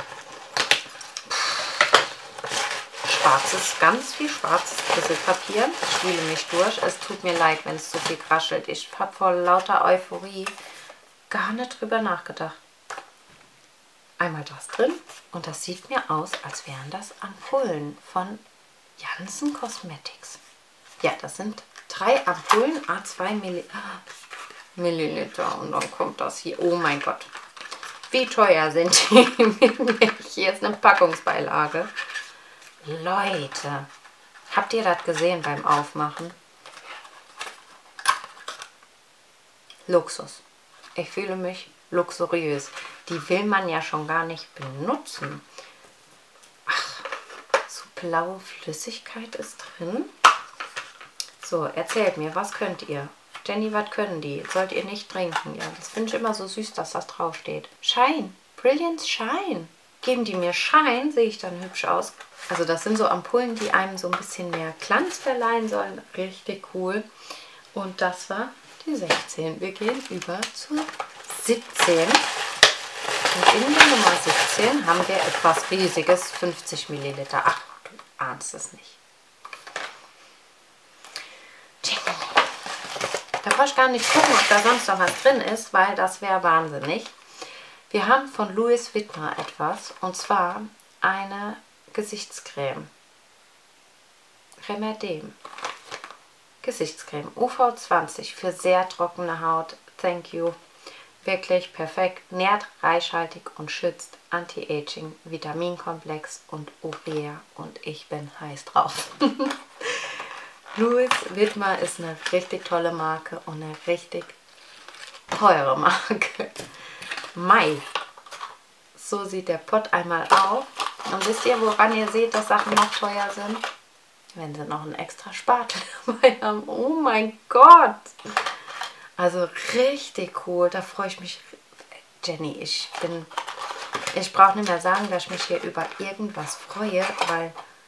Schwarzes, ganz viel schwarzes Krisselpapier. Ich spiele mich durch. Es tut mir leid, wenn es zu viel kraschelt. Ich habe vor lauter Euphorie gar nicht drüber nachgedacht. Einmal das drin und das sieht mir aus, als wären das Ampullen von Janssen Cosmetics. Ja, das sind drei Ampullen, a zwei Milliliter. Und dann kommt das hier. Oh mein Gott. Wie teuer sind die? Hier ist eine Packungsbeilage. Leute, habt ihr das gesehen beim Aufmachen? Luxus. Ich fühle mich luxuriös. Die will man ja schon gar nicht benutzen. Ach, so blaue Flüssigkeit ist drin. So, erzählt mir, was könnt ihr? Jenny, was können die? Sollt ihr nicht trinken? Ja, das finde ich immer so süß, dass das draufsteht. Shine. Brilliance Shine. Geben die mir Shine, sehe ich dann hübsch aus. Also das sind so Ampullen, die einem so ein bisschen mehr Glanz verleihen sollen. Richtig cool. Und das war die sechzehn. Wir gehen über zur siebzehn. Und in der Nummer siebzehn haben wir etwas Riesiges, fünfzig Milliliter. Ach, du ahnst es nicht. Da brauche ich gar nicht gucken, ob da sonst noch was drin ist, weil das wäre wahnsinnig. Wir haben von Louis Vuitton etwas, und zwar eine Gesichtscreme. Remedem. Gesichtscreme. U V zwanzig für sehr trockene Haut. Thank you. Wirklich perfekt. Nährt, reichhaltig und schützt. Anti-Aging, Vitaminkomplex und Urea. Und ich bin heiß drauf. Louis Vuitton ist eine richtig tolle Marke und eine richtig teure Marke. Mai. So sieht der Pott einmal auf. Und wisst ihr, woran ihr seht, dass Sachen noch teuer sind? Wenn sie noch einen extra Spatel dabei haben. Oh mein Gott. Also richtig cool. Da freue ich mich. Jenny, ich bin... Ich brauche nicht mehr sagen, dass ich mich hier über irgendwas freue, weil...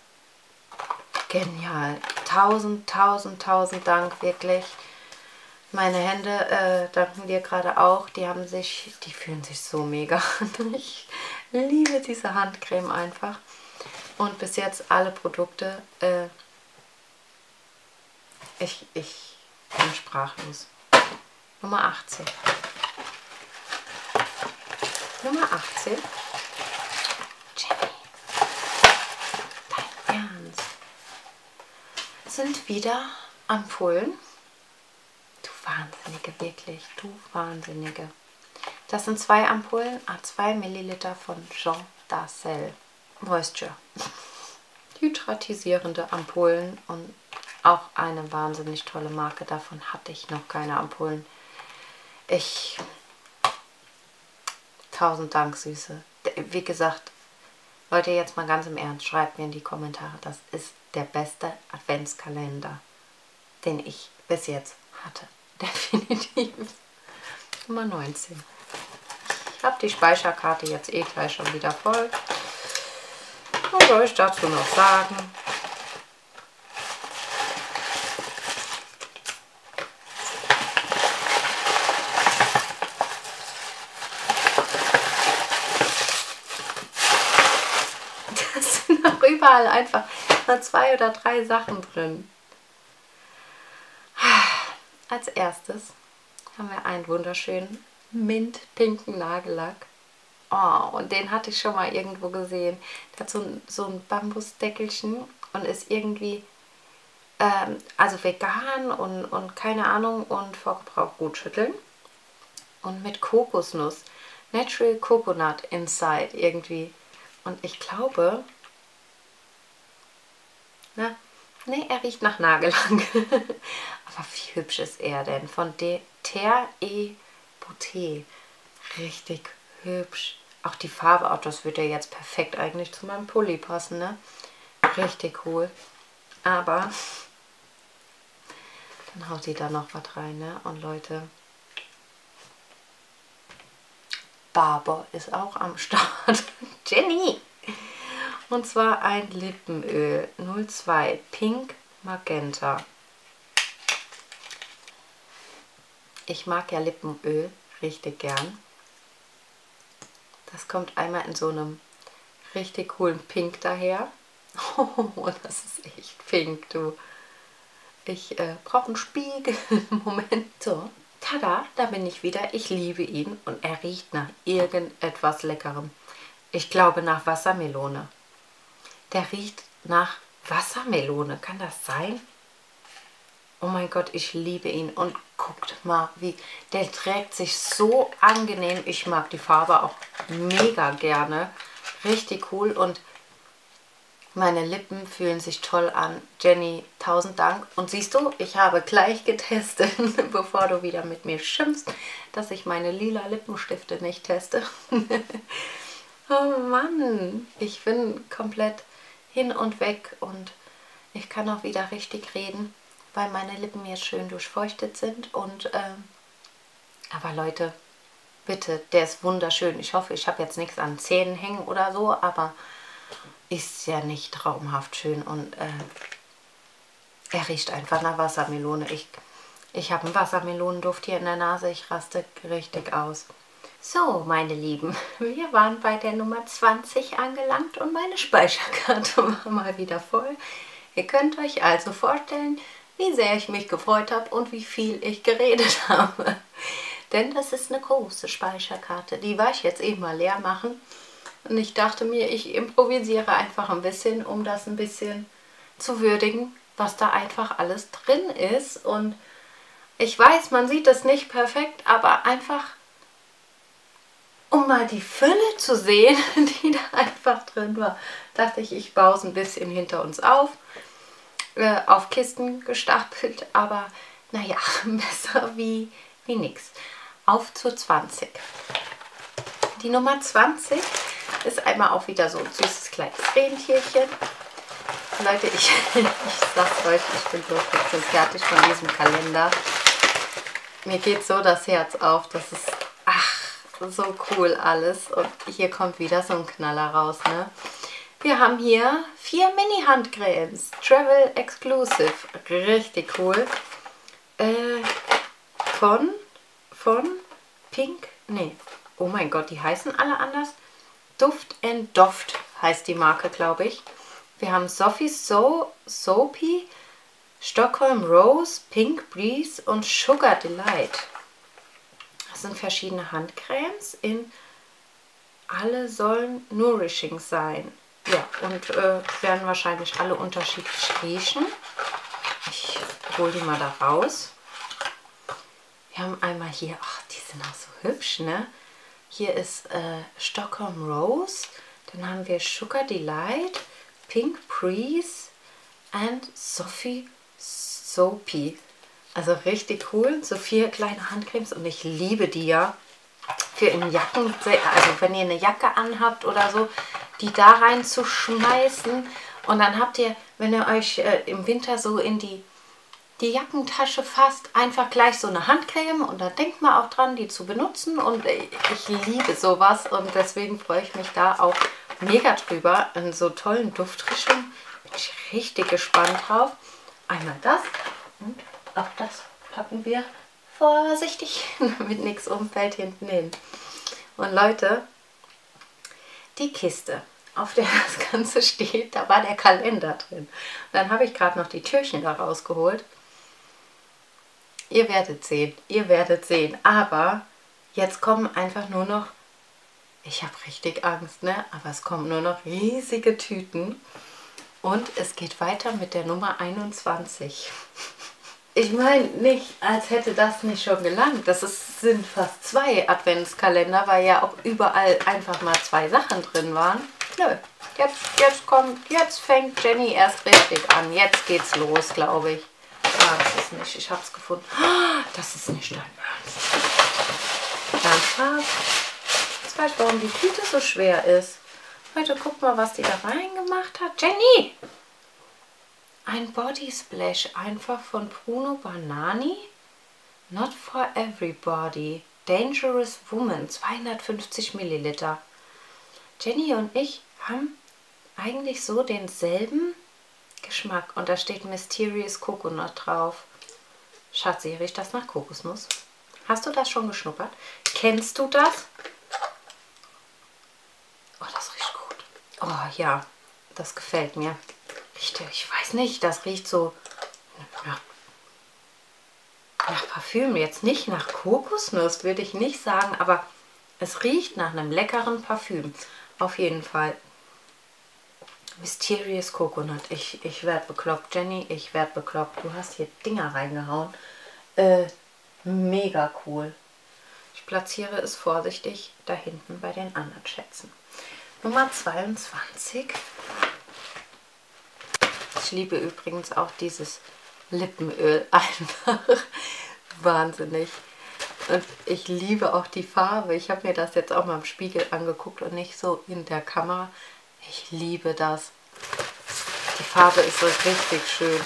Genial. Tausend, tausend, tausend Dank, wirklich. Meine Hände äh, danken dir gerade auch. Die haben sich, die fühlen sich so mega an. Ich liebe diese Handcreme einfach. Und bis jetzt alle Produkte. Äh, ich, ich bin sprachlos. Nummer achtzehn. Nummer achtzehn. Jenny. Dein Ernst. Sind wieder Ampullen. Du Wahnsinnige, wirklich. Du Wahnsinnige. Das sind zwei Ampullen, a zwei Milliliter von Jean Darcel Moisture. Hydratisierende Ampullen und auch eine wahnsinnig tolle Marke. Davon hatte ich noch keine Ampullen. Ich... Tausend Dank, Süße. Wie gesagt, Leute, jetzt mal ganz im Ernst, schreibt mir in die Kommentare, das ist der beste Adventskalender, den ich bis jetzt hatte. Definitiv. Nummer neunzehn. Ich habe die Speicherkarte jetzt eh gleich schon wieder voll. Was soll ich dazu noch sagen? Das sind auch überall einfach mal zwei oder drei Sachen drin. Als erstes haben wir einen wunderschönen mintpinken Nagellack. Oh, und den hatte ich schon mal irgendwo gesehen. Der hat so ein, so ein Bambusdeckelchen und ist irgendwie, ähm, also vegan und, und keine Ahnung, und vor Gebrauch gut schütteln. Und mit Kokosnuss. Natural Coconut Inside irgendwie. Und ich glaube, na, nee, er riecht nach Nagellack. Aber wie hübsch ist er denn? Von De Terre et Beauté. Richtig hübsch. Auch die Farbe, auch das würde ja jetzt perfekt eigentlich zu meinem Pulli passen, ne? Richtig cool. Aber dann haut sie da noch was rein, ne? Und Leute, Barbour ist auch am Start. Jenny! Und zwar ein Lippenöl null zwei Pink Magenta. Ich mag ja Lippenöl richtig gern. Das kommt einmal in so einem richtig coolen Pink daher. Oh, das ist echt pink, du. Ich äh, brauche einen Spiegel. Moment. So, tada, da bin ich wieder. Ich liebe ihn und er riecht nach irgendetwas Leckerem. Ich glaube nach Wassermelone. Der riecht nach Wassermelone. Kann das sein? Oh mein Gott, ich liebe ihn. Und guckt mal, wie der trägt sich so angenehm. Ich mag die Farbe auch mega gerne. Richtig cool. Und meine Lippen fühlen sich toll an. Jenny, tausend Dank. Und siehst du, ich habe gleich getestet, bevor du wieder mit mir schimpfst, dass ich meine lila Lippenstifte nicht teste. Oh Mann, ich bin komplett hin und weg und ich kann auch wieder richtig reden, weil meine Lippen jetzt schön durchfeuchtet sind. Und ähm, aber Leute, bitte, der ist wunderschön. Ich hoffe, ich habe jetzt nichts an Zähnen hängen oder so, aber ist ja nicht traumhaft schön. Und äh, er riecht einfach nach Wassermelone. Ich, ich habe einen Wassermelonenduft hier in der Nase. Ich raste richtig aus. So, meine Lieben, wir waren bei der Nummer zwanzig angelangt und meine Speicherkarte war mal wieder voll. Ihr könnt euch also vorstellen, wie sehr ich mich gefreut habe und wie viel ich geredet habe. Denn das ist eine große Speicherkarte. Die war ich jetzt eben mal leer machen. Und ich dachte mir, ich improvisiere einfach ein bisschen, um das ein bisschen zu würdigen, was da einfach alles drin ist. Und ich weiß, man sieht das nicht perfekt, aber einfach, um mal die Fülle zu sehen, die da einfach drin war, dachte ich, ich baue es ein bisschen hinter uns auf, äh, auf Kisten gestapelt, aber naja, besser wie, wie nix. Auf zur zwanzig. Die Nummer zwanzig ist einmal auch wieder so ein süßes kleines Rentierchen. Leute, ich, ich sag's euch, ich bin so fix und fertig von diesem Kalender. Mir geht so das Herz auf, das ist, ach, so cool alles. Und hier kommt wieder so ein Knaller raus, ne? Wir haben hier vier Mini-Handcremes, Travel Exclusive, richtig cool. Äh, von, von Pink, nee, oh mein Gott, die heißen alle anders. Duft and Doft heißt die Marke, glaube ich. Wir haben Sophie So, Soapy, Stockholm Rose, Pink Breeze und Sugar Delight. Das sind verschiedene Handcremes. In alle sollen nourishing sein. Ja, und äh, werden wahrscheinlich alle unterschiedlich riechen. Ich hole die mal da raus. Wir haben einmal hier, ach, die sind auch so hübsch, ne? Hier ist äh, Stockholm Rose. Dann haben wir Sugar Delight, Pink Breeze und Sophie Soapy. Also richtig cool. So vier kleine Handcremes und ich liebe die ja. Für in Jacken, also wenn ihr eine Jacke anhabt oder so, die da rein zu schmeißen. Und dann habt ihr, wenn ihr euch äh, im Winter so in die, die Jackentasche fasst, einfach gleich so eine Handcreme. Und da denkt man auch dran, die zu benutzen. Und äh, ich liebe sowas und deswegen freue ich mich da auch mega drüber. In so tollen Duftrichtungen bin ich richtig gespannt drauf. Einmal das und auch das packen wir vorsichtig, damit nichts umfällt hinten hin. Und Leute, die Kiste, auf der das Ganze steht, da war der Kalender drin. Und dann habe ich gerade noch die Türchen da rausgeholt. Ihr werdet sehen, ihr werdet sehen. Aber jetzt kommen einfach nur noch, ich habe richtig Angst, ne? Aber es kommen nur noch riesige Tüten. Und es geht weiter mit der Nummer einundzwanzig. Ich meine nicht, als hätte das nicht schon gelangt. Das ist, sind fast zwei Adventskalender, weil ja auch überall einfach mal zwei Sachen drin waren. Nö, jetzt, jetzt kommt, jetzt fängt Jenny erst richtig an. Jetzt geht's los, glaube ich. Ah, das ist nicht, ich habe es gefunden. Das ist nicht dein Ernst. Ernsthaft? Jetzt weiß ich, warum die Tüte so schwer ist. Leute, guck mal, was die da reingemacht hat. Jenny! Ein Body Splash, einfach von Bruno Banani. Not for everybody. Dangerous Woman, zweihundertfünfzig Milliliter. Jenny und ich haben eigentlich so denselben Geschmack. Und da steht Mysterious Coconut drauf. Schatzi, riecht das nach Kokosnuss? Hast du das schon geschnuppert? Kennst du das? Oh, das riecht gut. Oh ja, das gefällt mir. Riecht, ich weiß nicht, das riecht so nach, nach Parfüm. Jetzt nicht nach Kokosnuss, würde ich nicht sagen, aber es riecht nach einem leckeren Parfüm. Auf jeden Fall. Mysterious Coconut. Ich, ich werde bekloppt. Jenny, ich werde bekloppt. Du hast hier Dinger reingehauen. Äh, mega cool. Ich platziere es vorsichtig da hinten bei den anderen Schätzen. Nummer zweiundzwanzig. Ich liebe übrigens auch dieses Lippenöl. Einfach wahnsinnig. Und ich liebe auch die Farbe. Ich habe mir das jetzt auch mal im Spiegel angeguckt und nicht so in der Kamera. Ich liebe das. Die Farbe ist so richtig schön.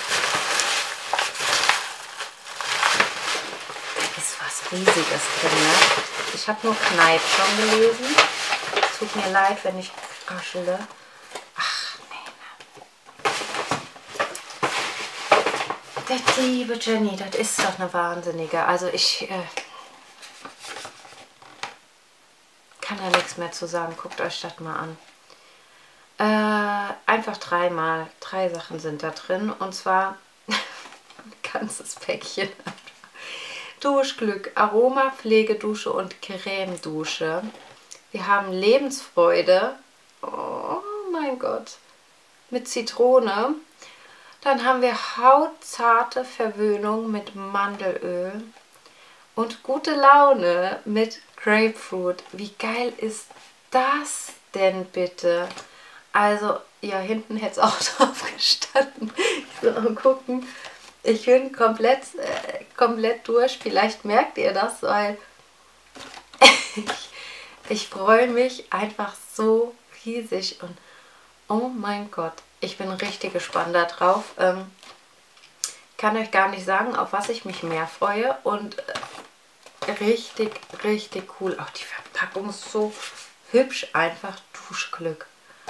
Da ist was Riesiges drin, ne? Ich habe nur Kneipp schon gelesen. Tut mir leid, wenn ich raschele. Ach, nee. Das liebe Jenny, das ist doch eine Wahnsinnige. Also ich äh, kann da nichts mehr zu sagen. Guckt euch das mal an. Äh, einfach dreimal. Drei Sachen sind da drin. Und zwar ein ganzes Päckchen. Duschglück, Aroma, Pflegedusche und Cremedusche. Wir haben Lebensfreude. Oh mein Gott. Mit Zitrone. Dann haben wir hautzarte Verwöhnung mit Mandelöl. Und gute Laune mit Grapefruit. Wie geil ist das denn bitte? Also, ja, hinten hätte es auch drauf gestanden. Ich will auch gucken. Ich bin komplett, äh, komplett durch. Vielleicht merkt ihr das, weil ich, ich freue mich einfach so riesig. Und oh mein Gott, ich bin richtig gespannt darauf. Ähm, kann euch gar nicht sagen, auf was ich mich mehr freue. Und äh, richtig, richtig cool. Auch die Verpackung ist so hübsch. Einfach Duschglück.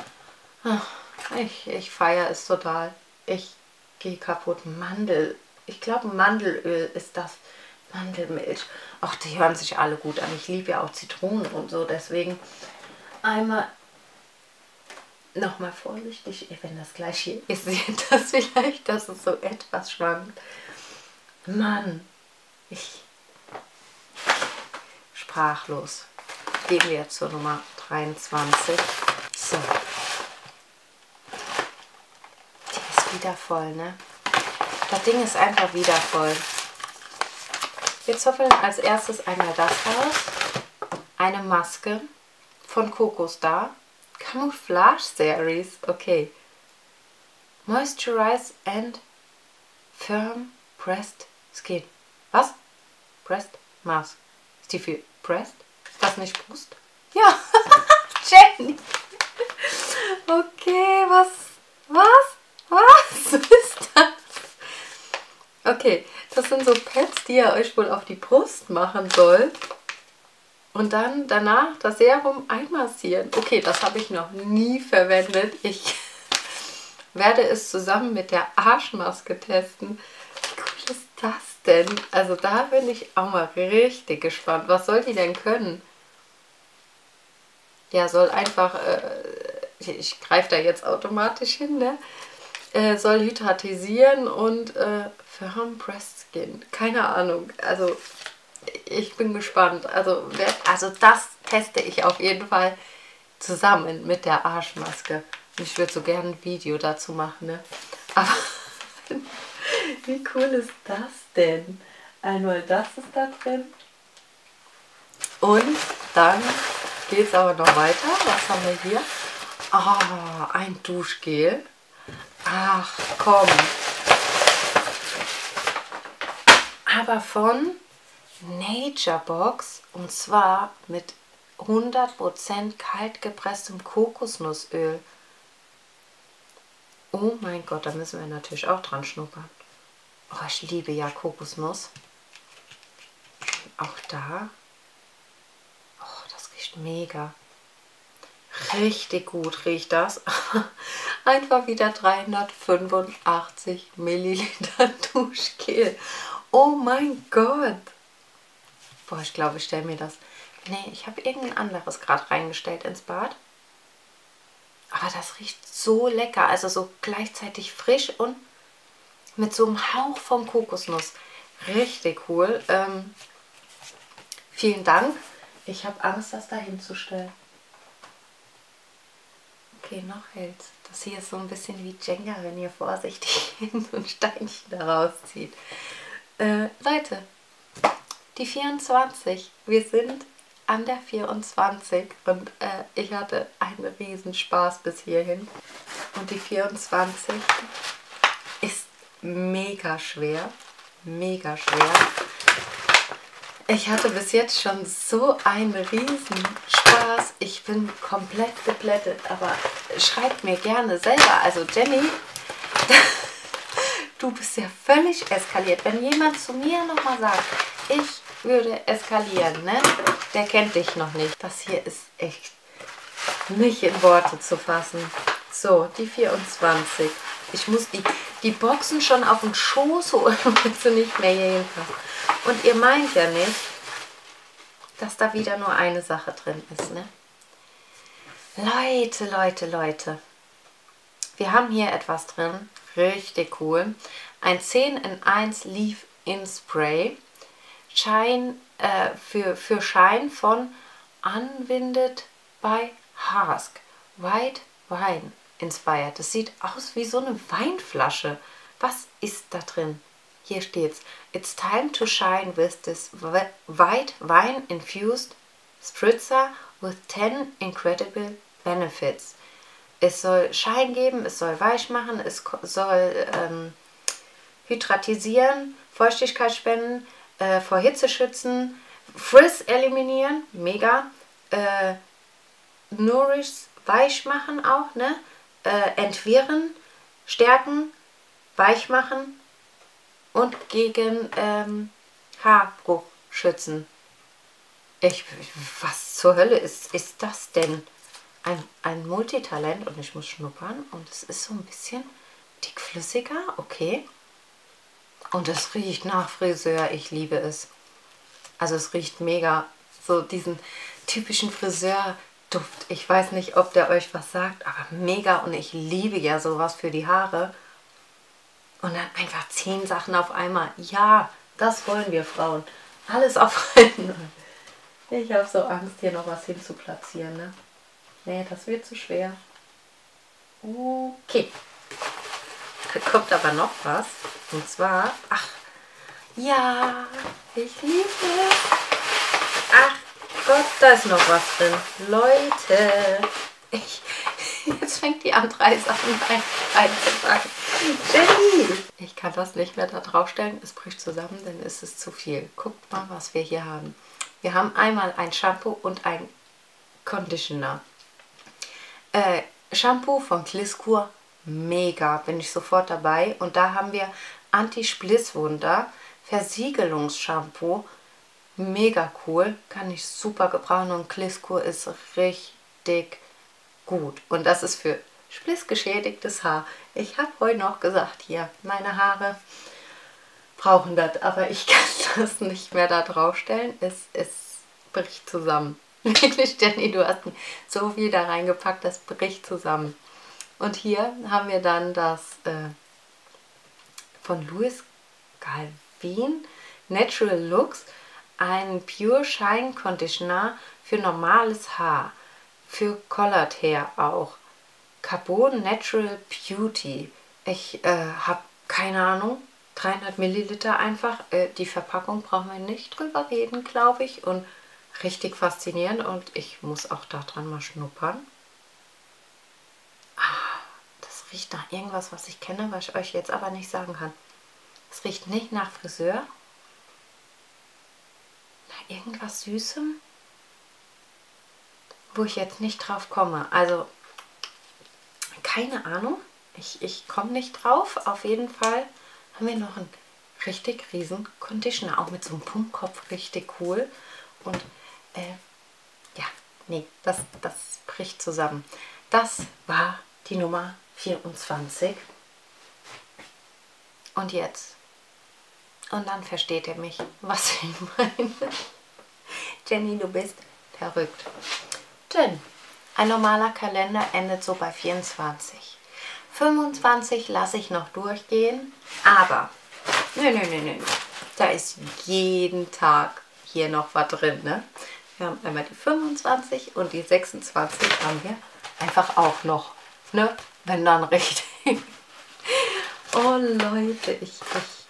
Ich, ich feiere es total. Ich gehe kaputt. Mandel. Ich glaube, Mandelöl ist das. Mandelmilch. Ach, die hören sich alle gut an. Ich liebe ja auch Zitronen und so. Deswegen einmal nochmal vorsichtig. Wenn das gleich hier ist, seht das vielleicht, dass es so etwas schwankt. Mann. Ich. Sprachlos. Gehen wir zur Nummer dreiundzwanzig. So. Wieder voll, ne? Das Ding ist einfach wieder voll. Wir zopfeln als erstes einmal das raus. Eine Maske von Cocostar. Camouflage Series. Okay. Moisturize and Firm Pressed Skin. Was? Pressed Mask. Ist die für Pressed? Ist das nicht Brust? Ja. Jenny. Okay, was? Was? Was ist das? Okay, das sind so Pads, die ihr euch wohl auf die Brust machen sollt. Und dann danach das Serum einmassieren. Okay, das habe ich noch nie verwendet. Ich werde es zusammen mit der Arschmaske testen. Wie cool ist das denn? Also da bin ich auch mal richtig gespannt. Was soll die denn können? Ja, soll einfach... Äh, ich, ich greife da jetzt automatisch hin, ne? Äh, soll hydratisieren und äh, Firm Pressed Skin. Keine Ahnung. Also ich bin gespannt. Also, wer, also das teste ich auf jeden Fall zusammen mit der Arschmaske. Und ich würde so gerne ein Video dazu machen, ne? Aber wie cool ist das denn? Einmal das ist da drin. Und dann geht es aber noch weiter. Was haben wir hier? Ah, ein Duschgel. Ach, komm. Aber von Naturebox und zwar mit hundert Prozent kalt gepresstem Kokosnussöl. Oh mein Gott, da müssen wir natürlich auch dran schnuppern. Oh, ich liebe ja Kokosnuss. Auch da. Oh, das riecht mega. Richtig gut riecht das. Einfach wieder dreihundertfünfundachtzig Milliliter Duschgel. Oh mein Gott. Boah, ich glaube, ich stelle mir das... Nee, ich habe irgendein anderes gerade reingestellt ins Bad. Aber das riecht so lecker. Also so gleichzeitig frisch und mit so einem Hauch von Kokosnuss. Richtig cool. Ähm, vielen Dank. Ich habe Angst, das da hinzustellen. Okay, noch hält's. Das hier ist so ein bisschen wie Jenga, wenn ihr vorsichtig so ein Steinchen da rauszieht. Äh, Leute, die vierundzwanzig. Wir sind an der vierundzwanzig und äh, ich hatte einen riesen Spaß bis hierhin. Und die vierundzwanzig ist mega schwer. Mega schwer. Ich hatte bis jetzt schon so einen riesen Spaß. Ich bin komplett geplättet, aber schreibt mir gerne selber. Also Jenny, du bist ja völlig eskaliert. Wenn jemand zu mir nochmal sagt, ich würde eskalieren, ne? Der kennt dich noch nicht. Das hier ist echt nicht in Worte zu fassen. So, die vierundzwanzig. Ich muss die, die Boxen schon auf den Schoß holen, wenn sie nicht mehr hier hinpassen. Und ihr meint ja nicht, dass da wieder nur eine Sache drin ist, ne? Leute, Leute, Leute. Wir haben hier etwas drin. Richtig cool. Ein zehn in eins Leave-In Spray. Schein, äh, für, für Schein von Unwinded by Hask. White Wine Inspired. Das sieht aus wie so eine Weinflasche. Was ist da drin? Hier steht's. It's time to shine with this white wine infused spritzer with ten incredible benefits. Es soll Schein geben, es soll weich machen, es soll ähm, hydratisieren, Feuchtigkeit spenden, äh, vor Hitze schützen, Frizz eliminieren, mega, äh, Nourish, weich machen auch, ne? Äh, entwirren, stärken, weich machen und gegen ähm, Haarbruch schützen. Ich, was zur Hölle ist, ist das denn? Ein, ein Multitalent und ich muss schnuppern und es ist so ein bisschen dickflüssiger, okay. Und es riecht nach Friseur, ich liebe es. Also es riecht mega, so diesen typischen Friseurduft. Ich weiß nicht, ob der euch was sagt, aber mega und ich liebe ja sowas für die Haare. Und dann einfach zehn Sachen auf einmal. Ja, das wollen wir Frauen. Alles auf einmal. Ich habe so Angst, hier noch was hinzuplatzieren, ne? Nee, das wird zu schwer. Okay. Da kommt aber noch was. Und zwar, ach, ja, ich liebe es. Ach Gott, da ist noch was drin. Leute, ich, jetzt fängt die an, drei Sachen reinzupacken. Jenny! Ich kann das nicht mehr da draufstellen. Es bricht zusammen, dann ist es zu viel. Guckt mal, was wir hier haben. Wir haben einmal ein Shampoo und ein Conditioner. Äh, Shampoo von Kliskur, mega, bin ich sofort dabei. Und da haben wir Anti-Splisswunder Versiegelungsshampoo, mega cool, kann ich super gebrauchen und Kliskur ist richtig gut. Und das ist für splissgeschädigtes Haar. Ich habe heute noch gesagt, hier, meine Haare brauchen das, aber ich kann das nicht mehr da draufstellen. Es, es bricht zusammen. Wirklich, Jenny, du hast so viel da reingepackt, das bricht zusammen. Und hier haben wir dann das äh, von Louis Calvin Natural Looks, ein Pure Shine Conditioner für normales Haar, für Colored Hair auch. Carbon Natural Beauty. Ich äh, habe keine Ahnung, dreihundert Milliliter einfach. Äh, die Verpackung brauchen wir nicht drüber reden, glaube ich. Und richtig faszinierend und ich muss auch daran mal schnuppern. Ah, das riecht nach irgendwas, was ich kenne, was ich euch jetzt aber nicht sagen kann. Es riecht nicht nach Friseur. Nach irgendwas Süßem, wo ich jetzt nicht drauf komme. Also, keine Ahnung. Ich, ich komme nicht drauf. Auf jeden Fall haben wir noch einen richtig riesen Conditioner. Auch mit so einem Pumpkopf. Richtig cool. Und Äh, ja, nee, das, das bricht zusammen. Das war die Nummer vierundzwanzig. Und jetzt? Und dann versteht ihr mich, was ich meine. Jenny, du bist verrückt. Denn ein normaler Kalender endet so bei vierundzwanzig. fünfundzwanzig lasse ich noch durchgehen, aber nö, nö, nö, nö. Da ist jeden Tag hier noch was drin, ne? Wir haben einmal die fünfundzwanzig und die sechsundzwanzig haben wir einfach auch noch ne? Wenn dann richtig. Oh Leute, ich, ich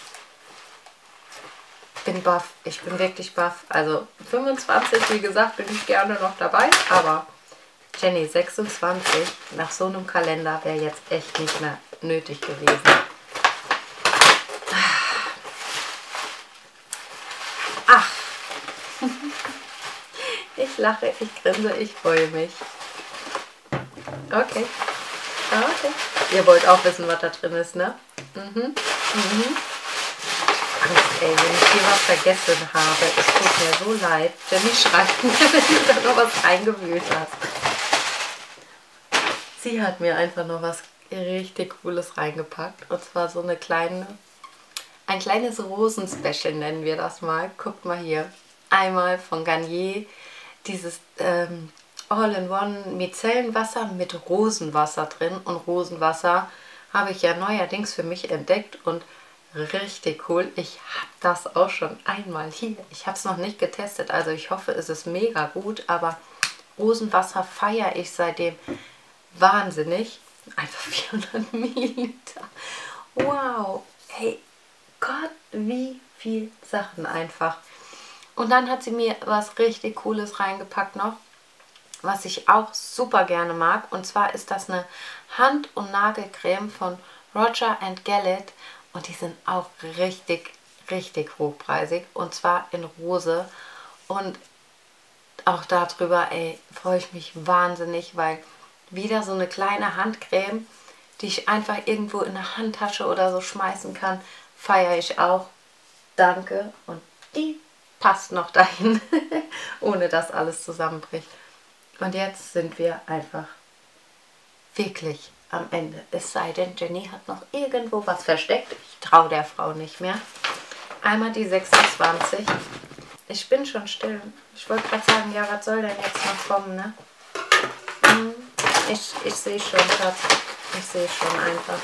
bin baff. Ich bin wirklich baff. Also fünfundzwanzig, wie gesagt, bin ich gerne noch dabei, aber Jenny, sechsundzwanzig nach so einem Kalender wäre jetzt echt nicht mehr nötig gewesen. Ach, ich lache, ich grinse, ich freue mich. Okay, okay. Ihr wollt auch wissen, was da drin ist, ne? Mhm, mhm. Angst, ey, wenn ich hier was vergessen habe, es tut mir so leid. Jenny schreibt mir, wenn du da noch was reingewühlt hast. Sie hat mir einfach noch was richtig Cooles reingepackt. Und zwar so eine kleine, ein kleines Rosenspecial nennen wir das mal. Guckt mal hier. Einmal von Garnier dieses ähm, All-in-One Micellenwasser mit Rosenwasser drin. Und Rosenwasser habe ich ja neuerdings für mich entdeckt und richtig cool. Ich habe das auch schon einmal hier. Ich habe es noch nicht getestet, also ich hoffe, es ist mega gut. Aber Rosenwasser feiere ich seitdem wahnsinnig. Einfach vierhundert Milliliter. Wow. Hey, Gott, wie viel Sachen einfach. Und dann hat sie mir was richtig Cooles reingepackt noch, was ich auch super gerne mag. Und zwar ist das eine Hand- und Nagelcreme von Roger and Gallet. Und die sind auch richtig, richtig hochpreisig. Und zwar in Rose. Und auch darüber, ey, freue ich mich wahnsinnig, weil wieder so eine kleine Handcreme, die ich einfach irgendwo in eine Handtasche oder so schmeißen kann, feiere ich auch. Danke. Und die passt noch dahin, ohne dass alles zusammenbricht. Und jetzt sind wir einfach wirklich am Ende. Es sei denn, Jenny hat noch irgendwo was versteckt. Ich traue der Frau nicht mehr. Einmal die sechsundzwanzig. Ich bin schon still. Ich wollte gerade sagen, ja, was soll denn jetzt noch kommen, ne? Hm, ich, ich sehe schon, Schatz. Ich sehe schon einfach.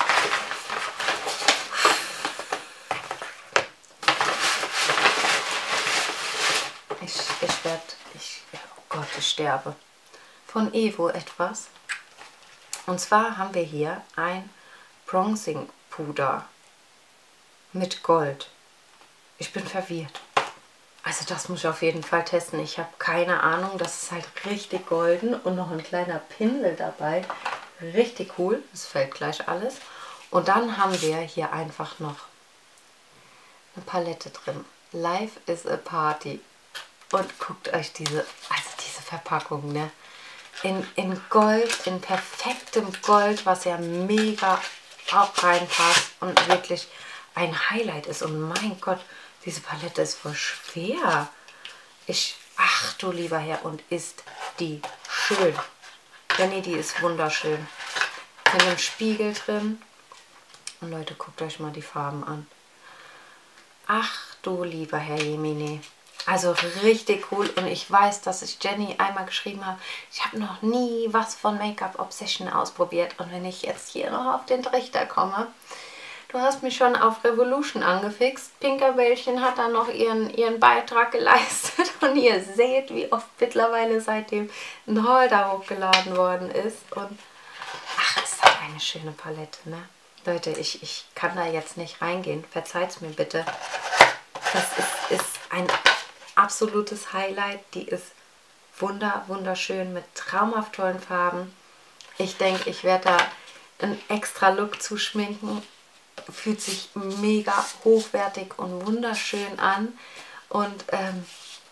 Ich, ich werde, ich, oh Gott, ich sterbe. Von Evo etwas. Und zwar haben wir hier ein Bronzing Puder mit Gold. Ich bin verwirrt. Also das muss ich auf jeden Fall testen. Ich habe keine Ahnung. Das ist halt richtig golden und noch ein kleiner Pinsel dabei. Richtig cool. Das fällt gleich alles. Und dann haben wir hier einfach noch eine Palette drin. Life is a Party. Und guckt euch diese, also diese Verpackung, ne? In, in Gold, in perfektem Gold, was ja mega auch reinpasst und wirklich ein Highlight ist. Und mein Gott, diese Palette ist voll schwer. Ich, ach du lieber Herr, und ist die schön. Jenny, die ist wunderschön. Mit einem Spiegel drin. Und Leute, guckt euch mal die Farben an. Ach du lieber Herr Jemine. Also richtig cool. Und ich weiß, dass ich Jenny einmal geschrieben habe, ich habe noch nie was von Make-up Obsession ausprobiert. Und wenn ich jetzt hier noch auf den Trichter komme, du hast mich schon auf Revolution angefixt. Pinkerbällchen hat dann noch ihren, ihren Beitrag geleistet. Und ihr seht, wie oft mittlerweile seitdem ein Haul da hochgeladen worden ist. Und ach, ist das eine schöne Palette, ne? Leute, ich, ich kann da jetzt nicht reingehen. Verzeiht's mir bitte. Das ist, ist ein absolutes Highlight. Die ist wunder, wunderschön mit traumhaft tollen Farben. Ich denke, ich werde da einen extra Look zuschminken. Fühlt sich mega hochwertig und wunderschön an. Und ähm,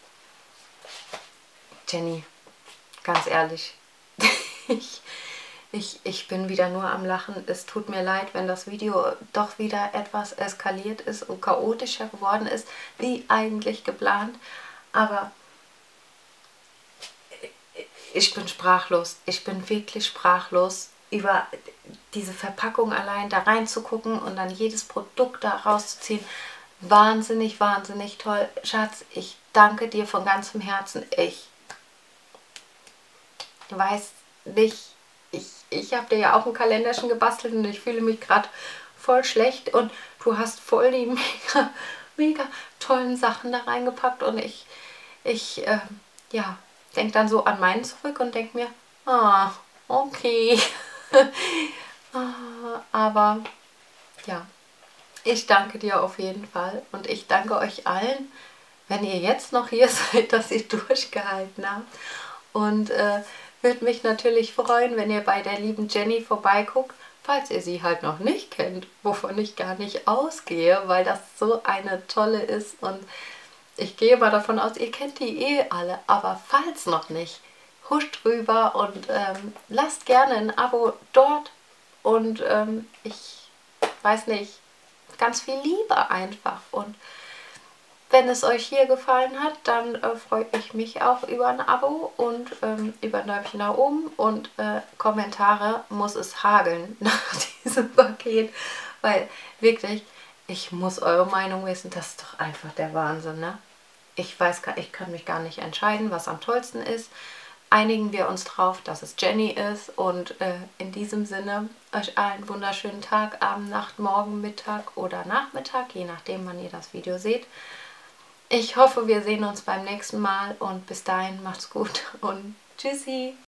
Jenny, ganz ehrlich, ich, ich, ich bin wieder nur am Lachen. Es tut mir leid, wenn das Video doch wieder etwas eskaliert ist und chaotischer geworden ist, wie eigentlich geplant. Aber ich bin sprachlos. Ich bin wirklich sprachlos, über diese Verpackung allein da reinzugucken und dann jedes Produkt da rauszuziehen. Wahnsinnig, wahnsinnig toll. Schatz, ich danke dir von ganzem Herzen. Ich weiß nicht, ich, ich habe dir ja auch ein Kalenderchen gebastelt und ich fühle mich gerade voll schlecht und du hast voll die mega, mega tollen Sachen da reingepackt und ich, ich, äh, ja, denke dann so an meinen zurück und denke mir, ah, okay. Aber ja, ich danke dir auf jeden Fall und ich danke euch allen, wenn ihr jetzt noch hier seid, dass ihr durchgehalten habt. Und äh, würde mich natürlich freuen, wenn ihr bei der lieben Jenny vorbeiguckt, falls ihr sie halt noch nicht kennt, wovon ich gar nicht ausgehe, weil das so eine tolle ist. Und ich gehe mal davon aus, ihr kennt die eh alle, aber falls noch nicht, huscht rüber und ähm, lasst gerne ein Abo dort. Und ähm, ich weiß nicht, ganz viel Liebe einfach. Und wenn es euch hier gefallen hat, dann äh, freue ich mich auch über ein Abo und ähm, über ein Däumchen nach oben. Und äh, Kommentare muss es hageln nach diesem Paket. Weil wirklich, ich muss eure Meinung wissen. Das ist doch einfach der Wahnsinn, ne? Ich weiß gar, ich kann mich gar nicht entscheiden, was am tollsten ist. Einigen wir uns drauf, dass es Jenny ist. Und äh, in diesem Sinne, euch allen einen wunderschönen Tag, Abend, Nacht, Morgen, Mittag oder Nachmittag, je nachdem, wann ihr das Video seht. Ich hoffe, wir sehen uns beim nächsten Mal und bis dahin macht's gut und tschüssi!